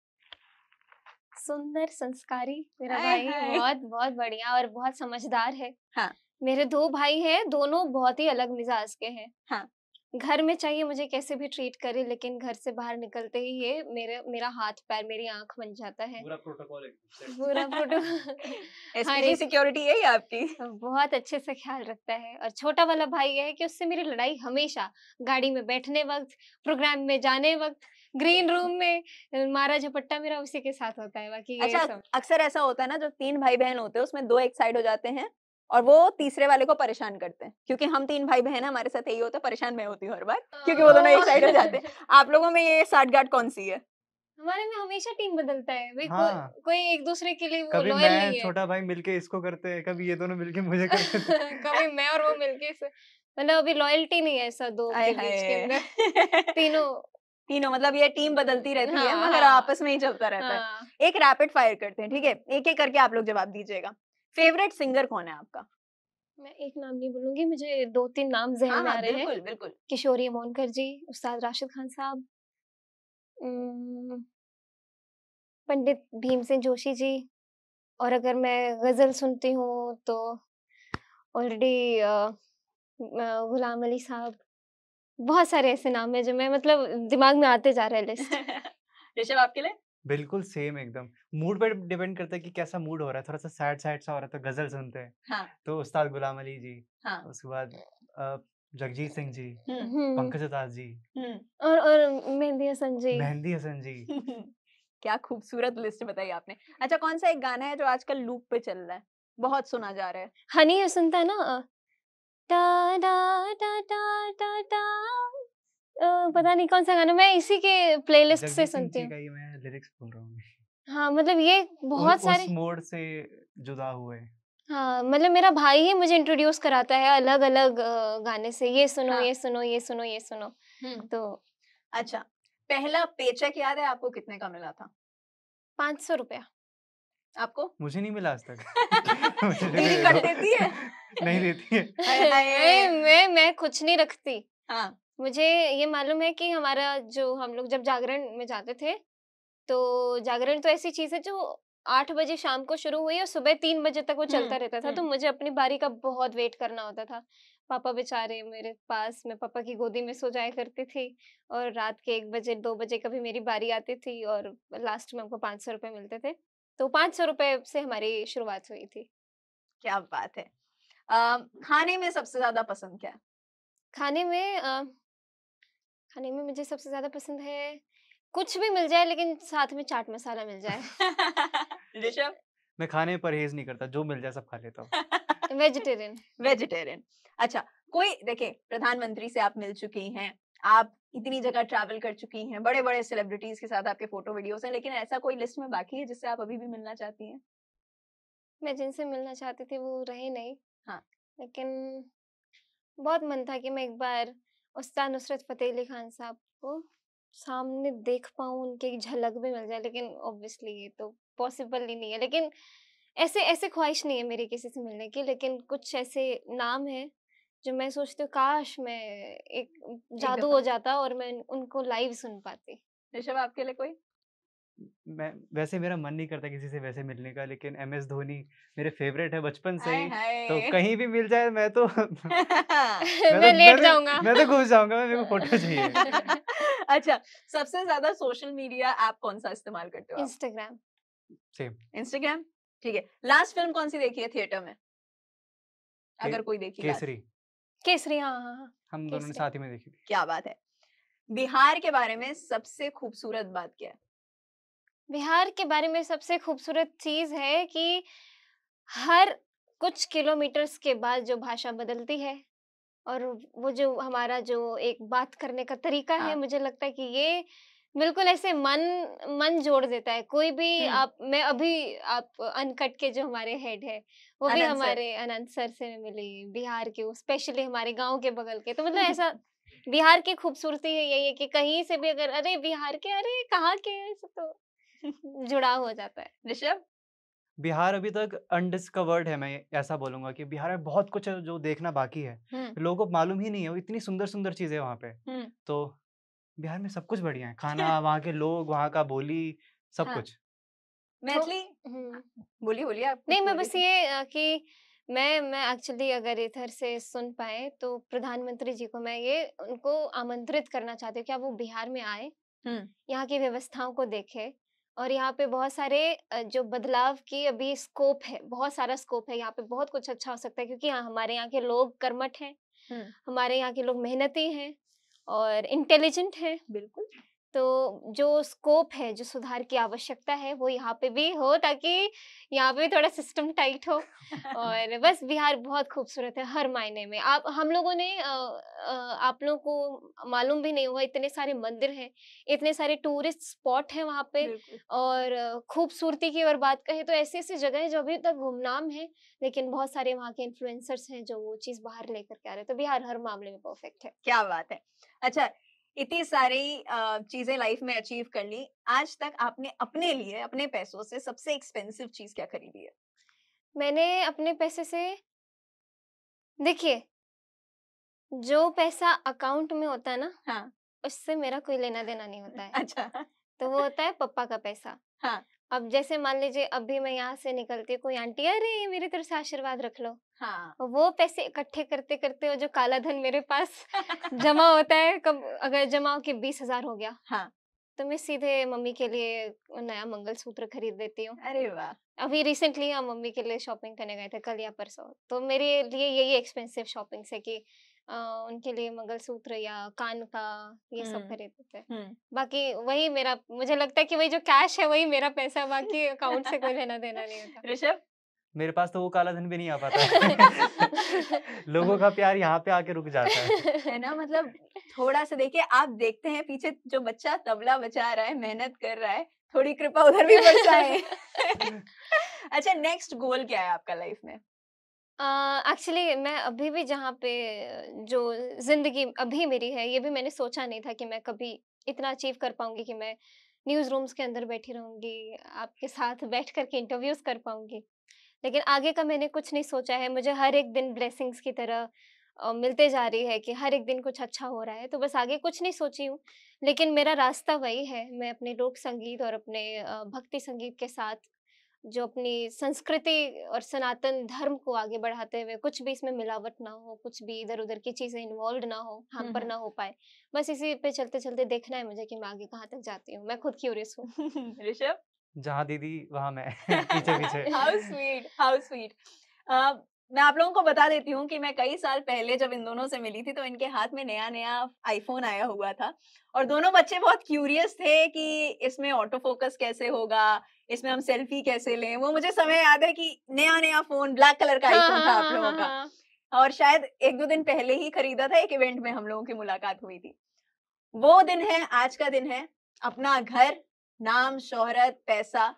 सुंदर संस्कारी मेरा आय भाई, हाय। बहुत बहुत बढ़िया और बहुत समझदार है। हाँ। मेरे 2 भाई हैं, दोनों बहुत ही अलग मिजाज के हैं। हाँ। घर में चाहिए मुझे कैसे भी ट्रीट करे, लेकिन घर से बाहर निकलते ही ये मेरा हाथ पैर मेरी आँख बन जाता है। पूरा प्रोटोकॉल पूरा प्रोटोकॉल हर एसपीजी एक सिक्योरिटी है ये आपकी? बहुत अच्छे से ख्याल रखता है। और छोटा वाला भाई ये है कि उससे मेरी लड़ाई हमेशा गाड़ी में बैठने वक़्त, प्रोग्राम में जाने वक़्त, ग्रीन रूम में मारा झपट्टा मेरा उसी के साथ होता है, बाकी ये अच्छा, सब। अक्सर ऐसा होता है ना, जो 3 भाई-बहन होते हैं उसमें 2 एक साइड हो जाते हैं और वो तीसरे वाले को परेशान करते हैं। क्योंकि हम 3 भाई-बहन हैं, हमारे साथ यही होता है, परेशान मैं होती हूँ हर बार, क्योंकि वो दोनों एक साइड हो जाते हैं। आप लोगों में ये साठगांठ कौन-सी है? हमारे में हमेशा टीम बदलता है। भाई हाँ, कोई एक दूसरे के लिए वो कभी लॉयल मैं, नहीं है। छोटा भाई मिलके इसको करते हैं, कभी ये दोनों मिलके मुझे कर देते हैं। कभी मैं और वो मिलके मतलब अभी लॉयल्टी नहीं है ऐसा 2 आय के बीच के हाय! अंदर। तीनों तीनों मतलब ये टीम बदलती रहती है, हाँ, मगर हाँ, आपस में ही चलता रहता है। हाँ। एक रैपिड फायर करते हैं, ठीक है? एक-एक करके आप लोग जवाब दीजिएगा। फेवरेट सिंगर कौन है आपका? मैं एक नाम नहीं बोलूँगी, मुझे 2-3 नाम ज़हन हाँ, में हाँ, आ रहे हैं। बिल्कुल, बिल्कुल। किशोरी मोनकर जी, उस्ताद राशिद खान साहब, पंडित भीमसेन जोशी जी, और अगर मैं गज़ल सुनती हूँ तो ऑलरेडी गुलाम अली साहब। बहुत सारे ऐसे नाम हैं जो मैं मतलब दिमाग में आते जा रहा है लिस्ट। ऋषभ आपके लिए? बिल्कुल सेम एकदम। मूड पे डिपेंड करता है कि कैसा मूड हो रहा है, थोड़ा-सा सैड सैड सा हो रहा है तो गज़ल सुनते हैं। हाँ, तो उस्ताद गुलाम अली जी, हाँ। उसके बाद अ, जगजीत सिंह जी, हुँ, हुँ, पंकज उधास जी, हुँ। और मेहंदी हसन जी। मेहंदी हसन जी। क्या खूबसूरत लिस्ट बताई आपने। अच्छा, कौन-सा एक गाना है जो आजकल लूप पे चल रहा है? बहुत सुना जा रहा है? हनी ये सुनता है ना टा डा टा टा टा टा पता नहीं कौन-सा गाना, मैं इसी के प्लेलिस्ट से जगजीत सिंह सुनती जी हूँ। का ही मैं लिरिक्स बोल रहा हूँ। हाँ, मतलब ये बहुत उस सारे। मोड़ से जुदा हुए। हाँ, मतलब मेरा भाई ही मुझे इंट्रोड्यूस कराता है अलग-अलग गाने से, ये सुनो, हाँ। ये सुनो, ये सुनो, ये सुनो। हुँ। तो अच्छा, पहला पेचेक याद है आपको कितने का मिला था? ₹500। आपको? मुझे नहीं मिला आज तक। मुझे भी दीदी दे कट दो। देती है? नहीं देती है। हाय हाय! मैं कुछ नहीं रखती। हाँ। मुझे ये मालूम है कि हमारा जो हम लोग जब जागरण में जाते थे, तो जागरण तो ऐसी चीज़ है जो 8 बजे शाम को शुरू हुई और सुबह 3 बजे तक वो चलता हुँ, रहता था, तो हुँ। मुझे अपनी बारी का बहुत वेट करना होता था। पापा बेचारे मेरे पास, मैं पापा की गोदी में सो जाया करती थी, और रात के 1 बजे, 2 बजे कभी मेरी बारी आती थी और लास्ट में हमको ₹500 मिलते थे। तो ₹500 से हमारी शुरुआत हुई थी। क्या बात है। खाने में सबसे ज़्यादा पसंद क्या है? खाने में खाने में मुझे सबसे ज़्यादा पसंद है, कुछ भी मिल जाए लेकिन साथ में चाट मसाला मिल जाए। ऋषभ? मैं खाने में परहेज़ नहीं करता, जो मिल जाए सब खा लेता हूँ। वेजिटेरियन। वेजिटेरियन। अच्छा, कोई देखिए, प्रधानमंत्री से आप मिल चुकी हैं, आप इतनी जगह ट्रैवल कर चुकी हैं, बड़े-बड़े सेलिब्रिटीज़ के साथ आपके फ़ोटो वीडियोज़ हैं, लेकिन ऐसा कोई लिस्ट में बाकी है जिससे आप अभी भी मिलना चाहती हैं? मैं जिनसे मिलना चाहती थी वो रहे नहीं, हाँ। लेकिन बहुत मन था कि मैं एक बार उस्ताद नुसरत फ़तेह अली खान साहब को सामने देख पाऊँ, उनकी एक झलक भी मिल जाए, लेकिन ऑब्वियसली ये तो पॉसिबल ही नहीं है। लेकिन ऐसे ऐसे ख्वाहिश नहीं है मेरी किसी से मिलने की, लेकिन कुछ ऐसे नाम हैं जो मैं सोचती हूँ काश मैं एक एक जादू दफ़ा हो जाता और मैं उनको लाइव सुन पाती। ऋषभ आपके लिए कोई? मैं वैसे मेरा मन नहीं करता किसी से वैसे मिलने का, लेकिन एमएस धोनी मेरे फेवरेट है बचपन से हाय ही, तो हाय। कहीं भी मिल जाए मैं तो मैं लेट जाऊंगा। मैं तो घुस जाऊंगा, मेरे को फोटो चाहिए। अच्छा, सबसे ज्यादा सोशल मीडिया ऐप कौन सा इस्तेमाल करते हो आप? इंस्टाग्राम। सेम। इंस्टाग्राम। ठीक है, लास्ट फिल्म कौन सी देखी है थिएटर में, के, अगर कोई देखी लास्ट? केसरी केसरी, हाँ हाँ हाँ। हम दोनों ने केसरी। साथ ही में देखी थी। क्या बात है। बिहार के बारे में सबसे खूबसूरत बात क्या है? बिहार के बारे में सबसे खूबसूरत चीज है कि हर कुछ किलोमीटर्स के बाद जो भाषा बदलती है, और वो जो हमारा जो एक बात करने का तरीका है, हाँ। मुझे लगता है कि ये बिल्कुल ऐसे मन मन जोड़ देता है। कोई भी आप मैं अभी आप अनकट के जो हमारे हेड है, वो भी अनंत सर। हमारे अनंत सर से मिली, बिहार के, स्पेशली हमारे गांव के बगल के। तो मतलब ऐसा बिहार की खूबसूरती है यही है कि कहीं से भी अगर अरे बिहार के, अरे कहाँ के हैं, ऐसे तो जुड़ाव हो जाता है। ऋषभ। बिहार अभी तक अनडिस्कवर्ड है, मैं ऐसा बोलूंगा कि बिहार में बहुत कुछ है जो देखना बाकी है, लोगों को मालूम ही नहीं है, वो इतनी सुंदर सुंदर चीजें वहाँ पे। तो बिहार में सब कुछ बढ़िया है, खाना, वहाँ के लोग, वहाँ का बोली, सब हाँ। कुछ। मैथिली। बोलिए बोलिए, आप कुछ नहीं, बोल मैं रही बस थी। ये कि मैं एक्चुअली अगर इधर से सुन पाए तो प्रधानमंत्री जी को मैं ये उनको आमंत्रित करना चाहती हूँ कि आप वो बिहार में आए, यहाँ की व्यवस्थाओं को देखें, और यहाँ पे बहुत सारे जो बदलाव की अभी स्कोप है, बहुत सारा स्कोप है, यहाँ पे बहुत कुछ अच्छा हो सकता है, क्योंकि हमारे यहाँ के लोग कर्मठ हैं, हमारे यहाँ के लोग मेहनती हैं और इंटेलिजेंट हैं। बिल्कुल। तो जो स्कोप है, जो सुधार की आवश्यकता है, वो यहाँ पे भी हो, ताकि यहाँ पे थोड़ा सिस्टम टाइट हो। और बस बिहार बहुत खूबसूरत है हर मायने में। आप हम लोगों ने आप लोगों को मालूम भी नहीं होगा, इतने सारे मंदिर हैं, इतने सारे टूरिस्ट स्पॉट हैं वहाँ पे। बिल्कुल। और खूबसूरती की अगर बात कहें तो ऐसी ऐसी जगह है जो अभी तक गुमनाम है, लेकिन बहुत सारे वहाँ के इन्फ्लुएंसर्स हैं जो वो चीज बाहर लेकर के आ रहे हैं। तो बिहार हर मामले में परफेक्ट है। क्या बात है। अच्छा, इतनी सारी चीजें लाइफ में अचीव कर ली, आज तक आपने अपने लिए अपने पैसों से सबसे एक्सपेंसिव चीज क्या खरीदी है? मैंने अपने पैसे से, देखिए, जो पैसा अकाउंट में होता है ना, हाँ। उससे मेरा कोई लेना देना नहीं होता है। अच्छा। तो वो होता है पापा का पैसा। हाँ। अब जैसे मान लीजिए अभी मैं यहाँ से निकलती हूँ, कोई आंटी अरे मेरी तरफ से आशीर्वाद रख लो, हाँ। वो पैसे इकट्ठे करते करते वो जो काला धन मेरे पास जमा होता है, कब अगर जमा हो के 20,000 हो गया, हाँ। तो मैं सीधे मम्मी के लिए नया मंगलसूत्र खरीद देती हूँ। अरे वाह। अभी रिसेंटली हम मम्मी के लिए शॉपिंग करने गए थे, कल या परसों। तो मेरे लिए यही एक्सपेंसिव शॉपिंग है कि उनके लिए मंगलसूत्र या कान का ये सब खरीद देते हैं। बाकी वही मेरा, मुझे लगता है कि वही जो कैश है वही मेरा पैसा, बाकी अकाउंट से कोई लेना देना नहीं होता। ऋषभ। मेरे पास तो वो काला धन भी नहीं आ पाता। लोगों का प्यार यहाँ पे आके रुक जाता है ना, मतलब थोड़ा सा देखिए, आप देखते हैं पीछे जो बच्चा तबला बजा रहा है, मेहनत कर रहा है, थोड़ी कृपा उधर भी बरसाए। अच्छा, नेक्स्ट गोल क्या है आपका लाइफ में? एक्चुअली मैं अभी भी जहाँ पे जो जिंदगी अभी मेरी है, ये भी मैंने सोचा नहीं था कि मैं कभी इतना अचीव कर पाऊंगी कि मैं न्यूज रूम्स के अंदर बैठी रहूंगी, आपके साथ बैठ करके इंटरव्यूज कर पाऊंगी। लेकिन आगे का मैंने कुछ नहीं सोचा है। मुझे हर एक दिन ब्लेसिंग्स की तरह मिलते जा रही है कि हर एक दिन कुछ अच्छा हो रहा है, तो बस आगे कुछ नहीं सोची हूँ। लेकिन मेरा रास्ता वही है, मैं अपने लोक संगीत और अपने भक्ति संगीत के साथ जो अपनी संस्कृति और सनातन धर्म को आगे बढ़ाते हुए, कुछ भी इसमें मिलावट ना हो, कुछ भी इधर-उधर की चीज़ें इन्वॉल्व्ड ना हो, हैम्पर ना हो पाए। बस इसी पे चलते-चलते देखना है मुझे कि मैं आगे कहाँ तक जाती हूँ। मैं खुद क्यूरियस हूँ। ऋषभ। जहाँ दीदी वहाँ मैं। पीछे पीछे। How sweet, how sweet. मैं आप लोगों को बता देती हूँ कि मैं कई साल पहले जब इन दोनों से मिली थी, तो इनके हाथ में नया नया आईफोन आया हुआ था, और दोनों बच्चे बहुत क्यूरियस थे कि इसमें ऑटो फोकस कैसे होगा, इसमें हम सेल्फी कैसे लें। वो मुझे समय याद है कि नया नया फोन, ब्लैक कलर का हाँ, आईफोन था हाँ, आप हाँ, लोगों हाँ, का, हाँ। और शायद 1-2 दिन पहले ही खरीदा था, एक इवेंट में हम लोगों की मुलाकात हुई थी। वो दिन है, आज का दिन है, अपना घर, नाम, शोहरत, पैसा,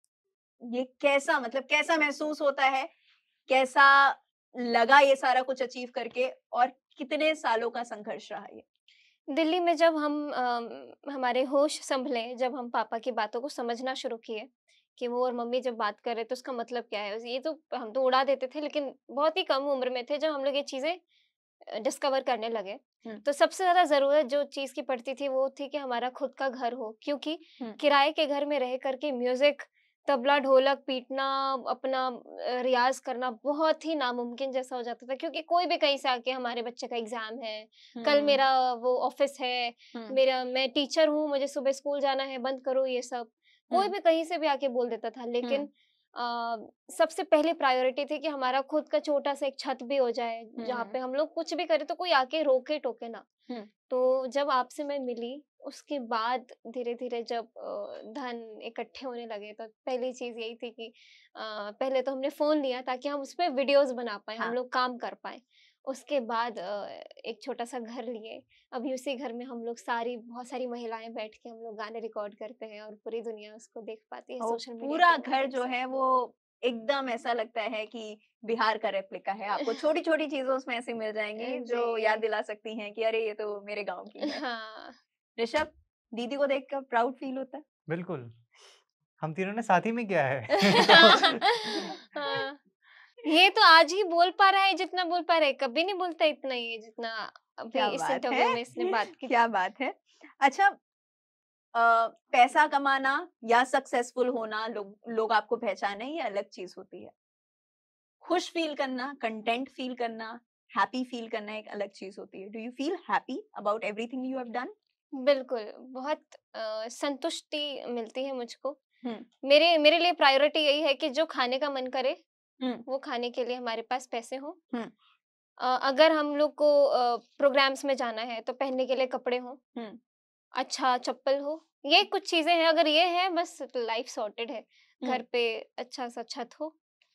ये कैसा, मतलब कैसा महसूस होता है? कैसा लगा ये सारा कुछ अचीव करके, और कितने सालों का संघर्ष रहा ये? दिल्ली में जब हम हमारे होश संभले, जब हम पापा की बातों को समझना शुरू किए कि वो और मम्मी जब बात कर रहे तो उसका मतलब क्या है, ये तो हम तो उड़ा देते थे, लेकिन बहुत ही कम उम्र में थे जब हम लोग ये चीजें डिस्कवर करने लगे, तो सबसे ज्यादा जरूरत जो चीज की पड़ती थी वो थी कि हमारा खुद का घर हो, क्योंकि किराए के घर में रह करके म्यूजिक, तबला ढोलक पीटना, अपना रियाज करना बहुत ही नामुमकिन जैसा हो जाता था, क्योंकि कोई भी कहीं से आके हमारे बच्चे का एग्जाम है, कल मेरा वो ऑफिस है, मैं टीचर हूँ, मुझे सुबह स्कूल जाना है, बंद करो ये सब, कोई भी कहीं से भी आके बोल देता था। लेकिन सबसे पहली प्रायोरिटी थी कि हमारा खुद का छोटा सा एक छत भी हो जाए जहाँ पे हम लोग कुछ भी करें तो कोई आके रोके टोके ना। तो जब आपसे मैं मिली उसके बाद धीरे धीरे जब धन इकट्ठे होने लगे तो पहली चीज यही थी कि पहले तो हमने फोन लिया ताकि हम उस पर वीडियोस बना पाए, हम लोग काम कर पाए। उसके बाद एक छोटा सा घर लिए, अभी उसी घर में हम लोग बहुत सारी महिलाएं बैठ के हम लोग गाने रिकॉर्ड करते हैं और पूरी दुनिया उसको देख पाती है सोशल मीडिया। पूरा घर जो है वो एकदम ऐसा लगता है कि बिहार का रेप्लिका है। आपको छोटी छोटी चीजों उसमें ऐसी मिल जाएंगी जो याद दिला सकती हैं कि अरे ये तो मेरे गांव की है। हाँ। ऋषभ, दीदी को देखकर प्राउड फील होता है? बिल्कुल, हम तीनों ने साथ ही में किया है। हाँ। ये तो आज ही बोल पा रहा है जितना बोल पा रहा है, कभी नहीं बोलता इतना ही जितना अभी इस इंटरव्यू में इसने बात की। क्या बात है। अच्छा, पैसा कमाना या सक्सेसफुल होना, लोग आपको पहचाने, ये अलग चीज होती है। खुश फील करना, कंटेंट फील करना, हैप्पी फील करना एक अलग चीज होती है। Do you feel happy about everything you have done? बिल्कुल, बहुत संतुष्टि मिलती है मुझको। मेरे लिए प्रायोरिटी यही है कि जो खाने का मन करे वो खाने के लिए हमारे पास पैसे हो। अगर हम लोग को प्रोग्राम्स में जाना है तो पहनने के लिए कपड़े हो, अच्छा चप्पल हो, ये कुछ चीजें हैं। अगर ये है बस लाइफ सॉर्टेड है। घर पे अच्छा सा छत हो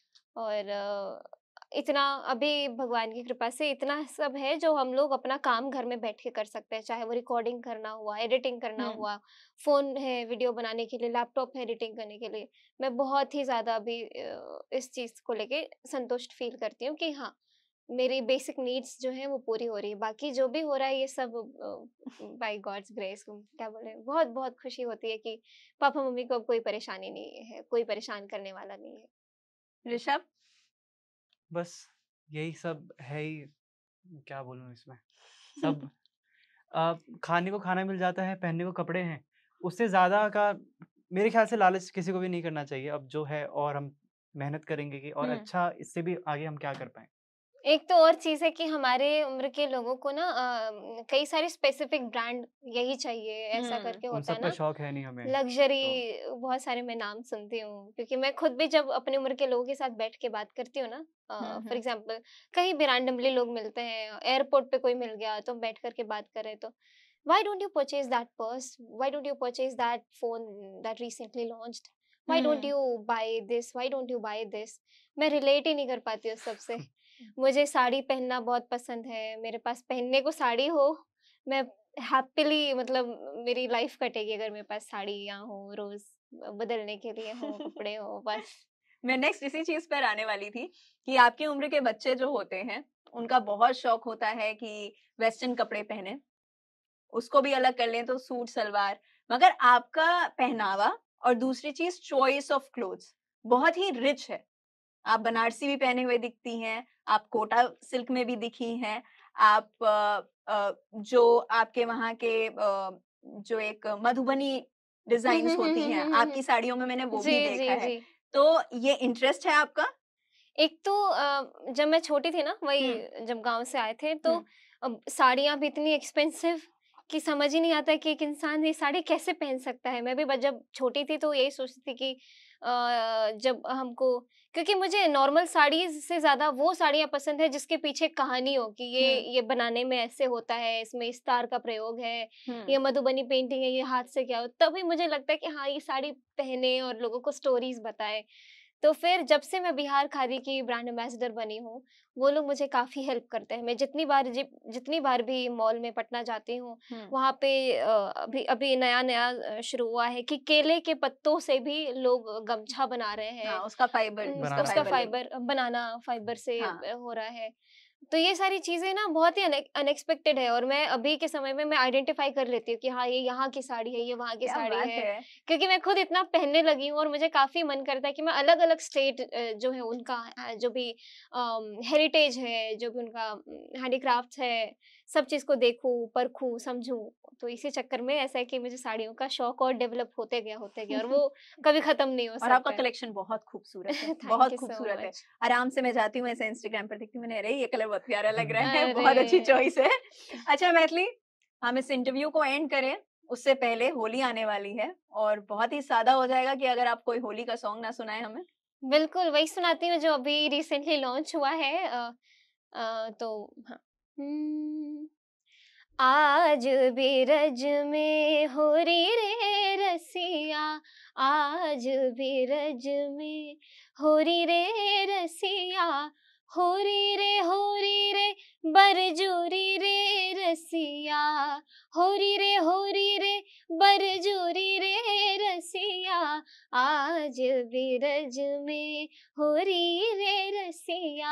और इतना अभी भगवान की कृपा से इतना सब है जो हम लोग अपना काम घर में बैठ के कर सकते हैं, चाहे वो रिकॉर्डिंग करना हुआ, एडिटिंग करना हुआ, फोन है वीडियो बनाने के लिए, लैपटॉप है एडिटिंग करने के लिए। मैं बहुत ही ज्यादा अभी इस चीज को लेके संतुष्ट फील करती हूँ कि हाँ, मेरी बेसिक नीड्स जो है वो पूरी हो रही है। बाकी जो भी हो रहा है ये सब बाय गॉड्स ग्रेस, क्या बोले, बहुत बहुत खुशी होती है कि पापा मम्मी को अब कोई परेशानी नहीं है, कोई परेशान करने वाला नहीं है। ऋषभ? बस यही सब है ही, क्या बोलूं इसमें, सब खाने को खाना मिल जाता है, पहनने को कपड़े हैं, उससे ज्यादा का मेरे ख्याल से लालच किसी को भी नहीं करना चाहिए। अब जो है और हम मेहनत करेंगे कि और अच्छा इससे भी आगे हम क्या कर पाए। एक तो और चीज है कि हमारे उम्र के लोगों को ना कई सारे स्पेसिफिक ब्रांड यही चाहिए ऐसा करके उन होता है सबका ना, शौक है नहीं हमें, लग्जरी बहुत सारे मैं नाम सुनती हूँ, क्योंकि मैं खुद भी जब अपनी उम्र के लोगों के साथ बैठ के बात करती हूँ ना, फॉर एग्जाम्पल कहीं भी रैंडमली लोग मिलते हैं, एयरपोर्ट पे कोई मिल गया तो बैठ करके बात करें तो why don't you purchase that purse, why don't you purchase that phone that recently launched, why don't you buy this, why don't you buy this। मैं रिलेट ही नहीं कर पाती उस सबसे। मुझे साड़ी पहनना बहुत पसंद है, मेरे पास पहनने को साड़ी हो, मैं हैप्पीली, मतलब मेरी लाइफ कटेगी अगर मेरे पास साड़ियाँ हो, रोज बदलने के लिए हो, कपड़े हो, बस। मैं नेक्स्ट इसी चीज पर आने वाली थी कि आपकी उम्र के बच्चे जो होते हैं उनका बहुत शौक होता है कि वेस्टर्न कपड़े पहने, उसको भी अलग कर लें तो सूट सलवार, मगर आपका पहनावा और दूसरी चीज चॉइस ऑफ क्लोथ्स बहुत ही रिच है। आप बनारसी भी पहने हुए दिखती हैं, आप कोटा सिल्क में भी दिखी हैं, आप जो आपके वहाँ के जो एक मधुबनी डिजाइन्स होती हैं आपकी साड़ियों में, मैंने वो भी देखा है। तो ये इंटरेस्ट है आपका? एक तो जब मैं छोटी थी ना, वही जब गांव से आए थे तो साड़ियाँ भी इतनी एक्सपेंसिव कि समझ ही नहीं आता कि एक इंसान ये साड़ी कैसे पहन सकता है। मैं भी जब छोटी थी तो यही सोचती थी कि जब हमको, क्योंकि मुझे नॉर्मल साड़ी से ज्यादा वो साड़ियाँ पसंद है जिसके पीछे कहानी हो कि ये बनाने में ऐसे होता है, इसमें इस तार का प्रयोग है, ये मधुबनी पेंटिंग है, ये हाथ से क्या हो, तभी मुझे लगता है कि हाँ ये साड़ी पहने और लोगों को स्टोरीज बताए। तो फिर जब से मैं बिहार खादी की ब्रांड एम्बेसडर बनी हूँ, वो लोग मुझे काफी हेल्प करते हैं। मैं जितनी बार भी मॉल में पटना जाती हूँ, वहाँ पे अभी नया शुरू हुआ है कि केले के पत्तों से भी लोग गमछा बना रहे हैं। उसका फाइबर बनाना फाइबर से हो रहा है। तो ये सारी चीजें ना बहुत ही अनएक्सपेक्टेड है, और मैं अभी के समय में मैं आइडेंटिफाई कर लेती हूँ कि हाँ ये यहाँ की साड़ी है, ये वहाँ की क्या साड़ी बात है, क्योंकि मैं खुद इतना पहनने लगी हूँ और मुझे काफी मन करता है कि मैं अलग अलग स्टेट जो है उनका जो भी हेरिटेज है, जो भी उनका हैंडीक्राफ्ट है, सब चीज को देखूं, परखूं, समझूं। तो इसी चक्कर में ऐसा है कि मुझे साड़ियों का शौक और डेवलप होते गया और वो कभी खत्म नहीं हो और आपका सकता है। कलेक्शन बहुत खूबसूरत है, थैंक बहुत यू सो खूबसूरत है। मच। आराम से मैं जाती हूँ ऐसे इंस्टाग्राम पर देखती हूँ, मैंने अरे ये कलर बहुत प्यारा लग रहा है, अरे बहुत अच्छी चॉइस है। अच्छा मैथिली, हम इस इंटरव्यू को एंड करें उससे पहले होली आने वाली है और बहुत ही सादा हो जाएगा कि अगर आप कोई होली का सॉन्ग ना सुनाए हमें। बिल्कुल वही सुनाती हूँ जो अभी रिसेंटली लॉन्च हुआ है। तो हाँ। आज बिरज में होरी रे रसिया, आज बिरज में होरी रे रसिया, होरी रे बरजोरी रे रसिया, होरी रे बरजोरी रे रसिया, आज बिरज में होरी रे रसिया,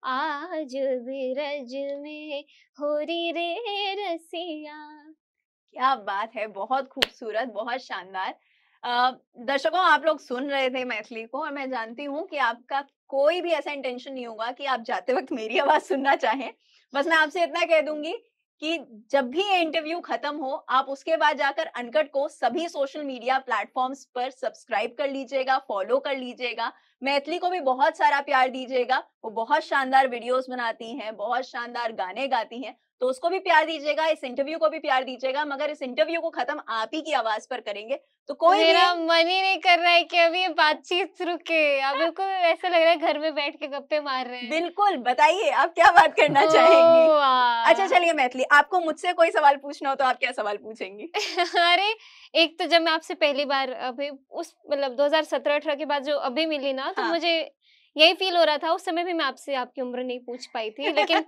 आज बिरज में होरी रे रसिया। क्या बात है, बहुत खूबसूरत, बहुत शानदार। दर्शकों, आप लोग सुन रहे थे मैथिली को और मैं जानती हूँ कि आपका कोई भी ऐसा इंटेंशन नहीं होगा कि आप जाते वक्त मेरी आवाज सुनना चाहें। बस मैं आपसे इतना कह दूंगी कि जब भी ये इंटरव्यू खत्म हो, आप उसके बाद जाकर अनकट को सभी सोशल मीडिया प्लेटफॉर्म्स पर सब्सक्राइब कर लीजिएगा, फॉलो कर लीजिएगा। मैथिली को भी बहुत सारा प्यार दीजिएगा, वो बहुत शानदार वीडियोस बनाती हैं, बहुत शानदार गाने गाती हैं, तो उसको भी प्यार दीजिएगा, इस इंटरव्यू को भी प्यार दीजिएगा। मगर इस इंटरव्यू को खत्म आप ही की आवाज पर करेंगे, तो कोई भी मेरा मन ही नहीं कर रहा है कि अभी ये बातचीत रुके। अब बिल्कुल ऐसा लग रहा है घर में बैठ के गप्पे मार रहे हैं। बिल्कुल बताइए आप क्या बात करना चाहेंगी। वाह। अच्छा चलिए मैथिली, आपको मुझसे कोई सवाल पूछना हो तो आप क्या सवाल पूछेंगी? अरे एक तो जब मैं आपसे पहली बार अभी उस मतलब 2017-18 के बाद जो अभी मिली ना, तो हाँ। मुझे यही फील हो रहा था। उस समय भी मैं आपसे आपकी उम्र नहीं पूछ पाई थी, लेकिन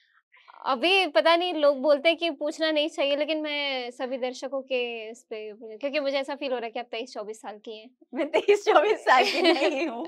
अभी पता नहीं, लोग बोलते हैं कि पूछना नहीं चाहिए, लेकिन मैं सभी दर्शकों के इस पे, क्योंकि मुझे ऐसा फील हो रहा है कि आप 23-24 साल की हैं। मैं 23-24 साल की नहीं हूँ।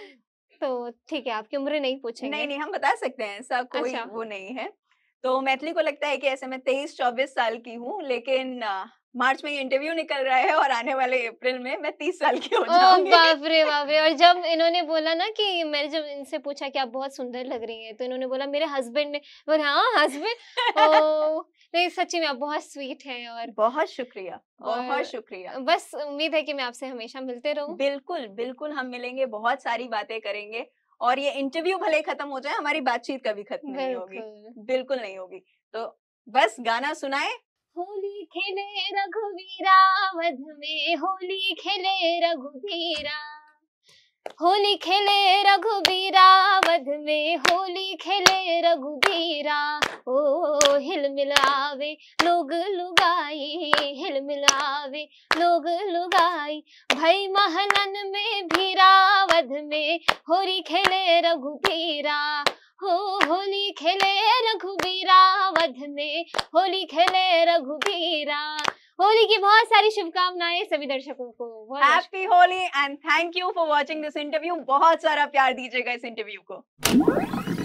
तो ठीक है, आपकी उम्र नहीं पूछेंगे। नहीं, हम बता सकते हैं, ऐसा कोई अच्छा। वो नहीं है। तो मैथिली को लगता है कि ऐसे मैं 23-24 साल की हूँ, लेकिन मार्च में ये इंटरव्यू निकल रहा है और आने वाले अप्रैल में मैं 30 साल की हो ओह जाऊँगी। बाप रे बाप रे! और जब इन्होंने बोला ना कि मैंने जब इनसे पूछा कि आप बहुत सुंदर लग रही हैं, तो इन्होंने बोला मेरे हस्बैंड ने। बोला हाँ हस्बैंड। ओह नहीं, सच्ची में आप बहुत स्वीट हैं। बहुत शुक्रिया, बहुत और शुक्रिया। बस उम्मीद है कि मैं आपसे हमेशा मिलते रहूं। बिल्कुल, बिल्कुल हम मिलेंगे, बहुत सारी बातें करेंगे और ये इंटरव्यू भले ही खत्म हो जाए, हमारी बातचीत कभी खत्म नहीं होगी। बिल्कुल। बिल्कुल नहीं होगी। तो बस गाना सुनाएं। होली खेले रघुवीरा, वध में होली खेले रघुवीरा, होली खेले रघुबीरा, वध में होली खेले रघुबीरा। ओ हिल मिलावे लोग लुगाई, हिल मिलावे लोग लुगाई, भई महलन में भीरा, वध में होली खेले रघुबीरा। हो होली खेले रघुबीरा, वध में होली खेले रघुबीरा। होली की बहुत सारी शुभकामनाएं सभी दर्शकों को। Happy Holi and thank you for watching this interview. बहुत सारा प्यार दीजिएगा इस इंटरव्यू को।